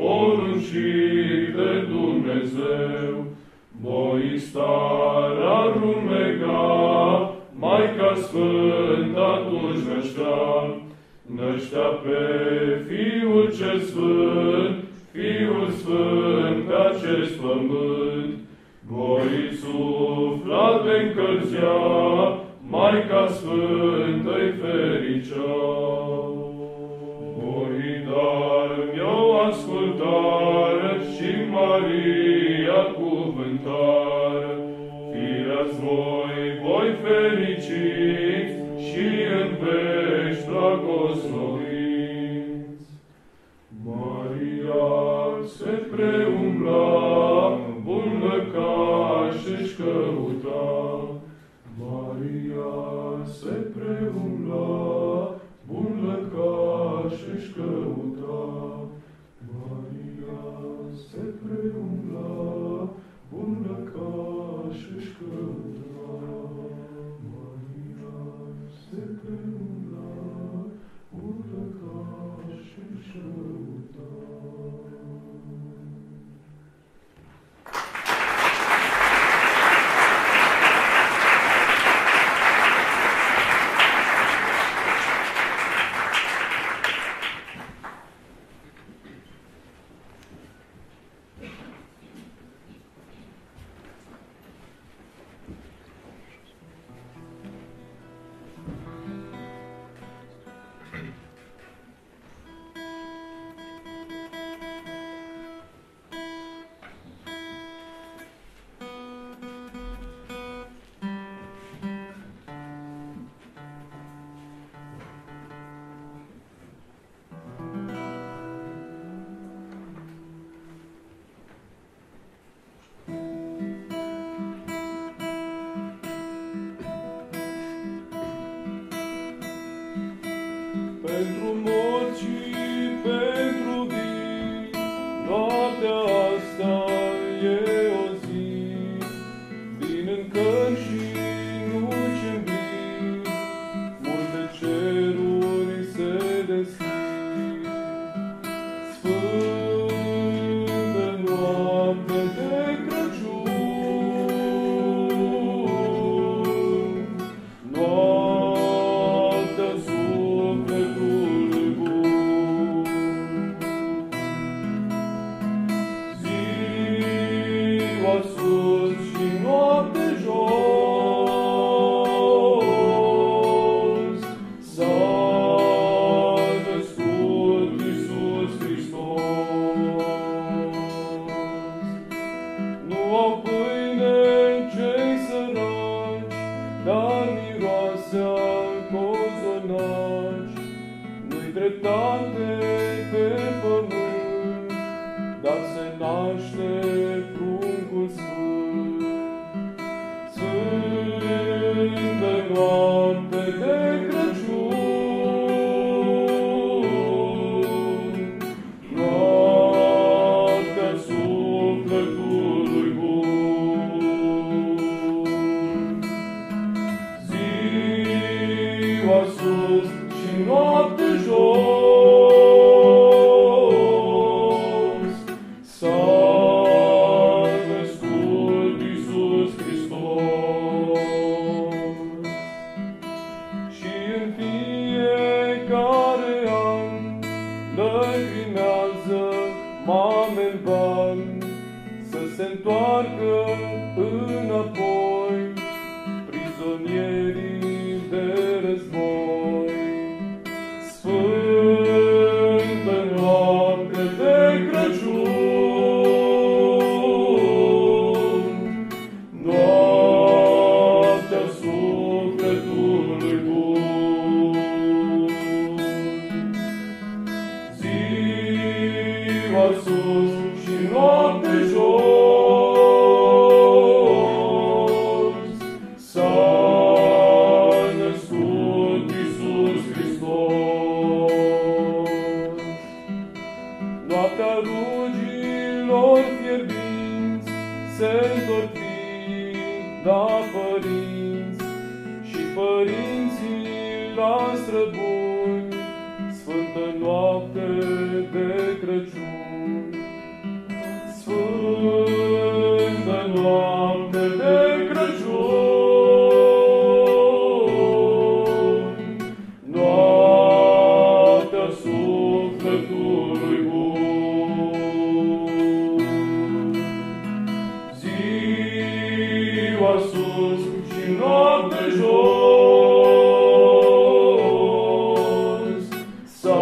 poruncit de Dumnezeu. Voi starea rumega, Maica Sfânt atunci năștea, năștea pe Fiul cel Sfânt, Fiul Sfânt pe acest pământ. Voi sufla de încălzea, Maica Sfântă-i fericea. Voi dar mi-o ascultare și Maria cuvântare. Fireați voi, voi fericiți și în veci dragosloviți. Maria se preumbla, bun lăcaș își căuta. Maria se preumbla, bun lăcaș își căuta. Maria se preumbla, bun lăcaș își căuta. Maria se preumbla, bun lăcaș își căuta. Noaptea asta e o zi din încări și nu ce-nvii, multe ceruri se deschid. Sfântă noapte de Crăciun, noaptea sufletului bun. Ziua sus și noapte jos, s-a născut Iisus Hristos. Nu au pâine cei săraci, dar miroase cozonaci. Nu-i dreptate pe pământ, dar se naște pruncul sfânt. Sfântă noapte de Crăciun, noaptea sufletului bun. Ziua sus și noapte jos, s-a născut Iisus Hristos. Și în fiecare an lăcrimează mame-n van să se întoarcă înapoi prizonierii de război. Sfântă noapte de Crăciun, noaptea sufletului bun. Ziua sus și noapte jos, s-a născut Iisus Hristos. Noaptea rugilor fierbinți se întorc la părinți și părinții la străbuni. Sfântă noapte de Crăciun, Sfântă noapte de Crăciun, noaptea sufletului bun. Ziua sus și noapte jos, s-a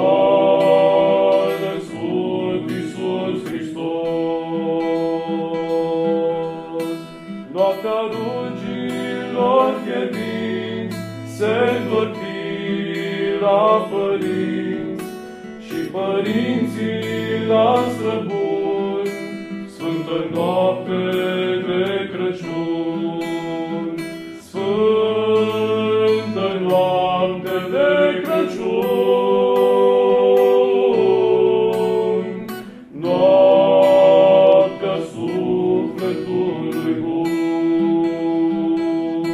născut Iisus Hristos. Noaptea rugilor fierbinți se întorc la părinți și părinții la străbuni. Sfântă noapte de Crăciun, Sfântă noapte de Crăciun, noaptea sufletului bun.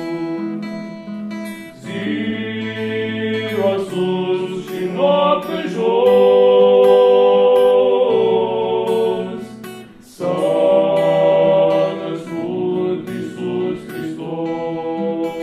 Ziua sus și noapte jos, s-a născut Iisus Hristos.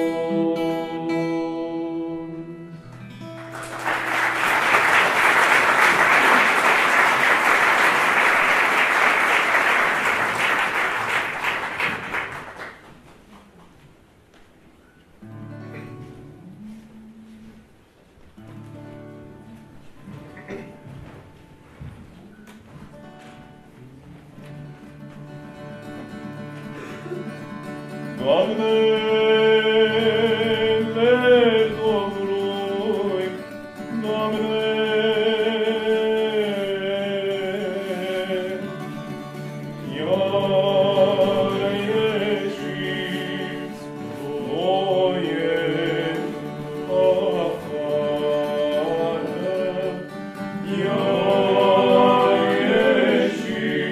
Doamnele Domnului, Doamne, iar ieșiți voie afară, iar ieșiți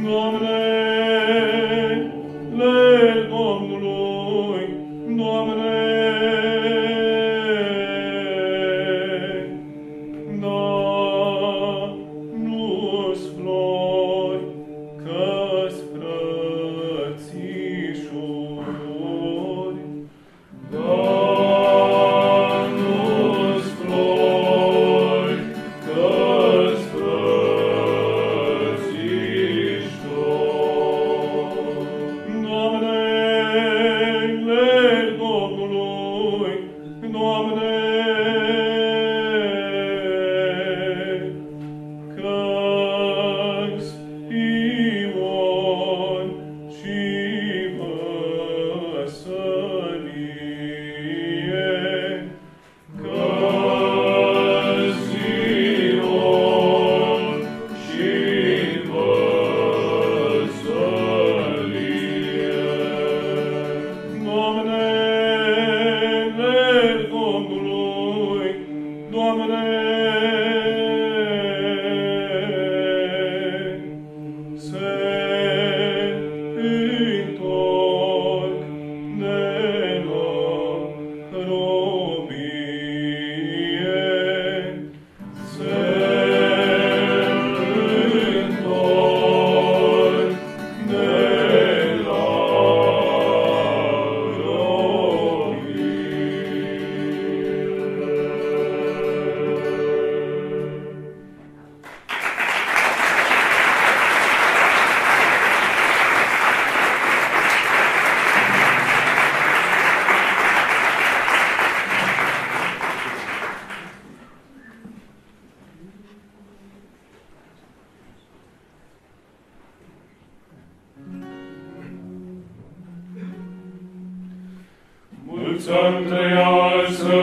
Mulți ani trăiască,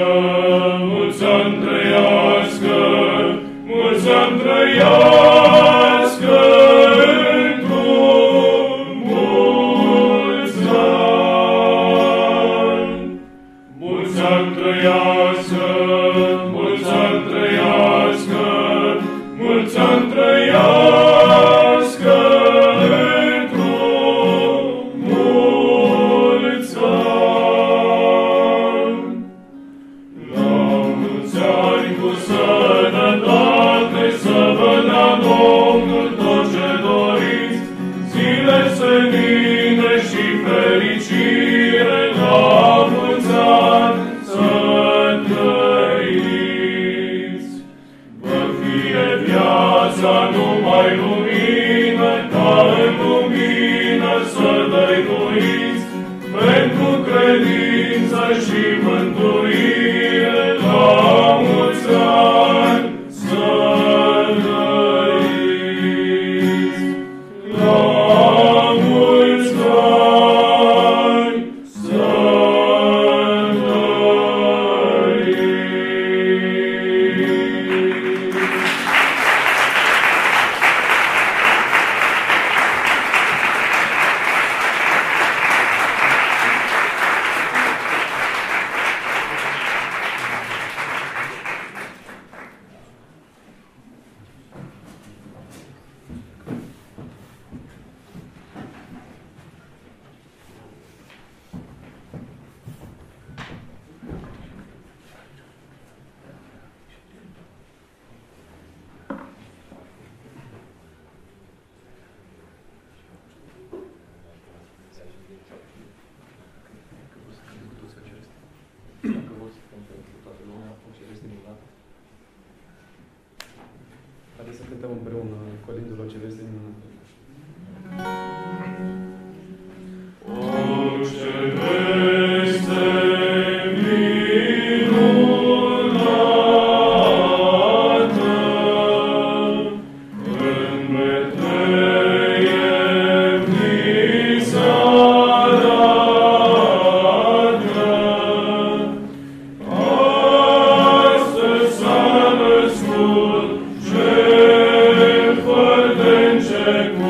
mulți ani trăiască, mulți ani trăiască, într-un mulți ani. Mulți ani trăiască, mulți ani trăiască, mulți ani trăiască, într-un mulți ani. La mulți ani cu sănătate, să vă dea Domnul tot ce doriți, zile senine și fericire, la mulți ani să trăiți. Vă fie viața numai lumină, ca în lumină să dăinuiți, pentru credință și mântuire, la mulți ani să trăiți. La mulți ani să trăiți. Haideți să cântăm împreună colindul O ce vezi de minunat. O ce vezi de minunată, în Betleem ni s-arată. Astăzi s-a născut Cel fără de început.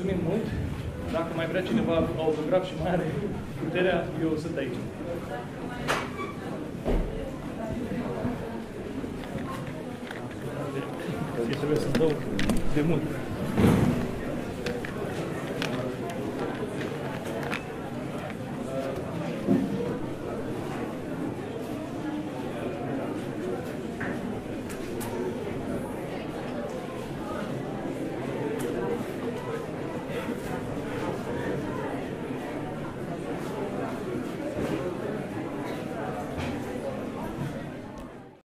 Mulțumim mult. Dacă mai vrea cineva autograf și mai are puterea, eu sunt aici. Trebuie să-mi dau de mult.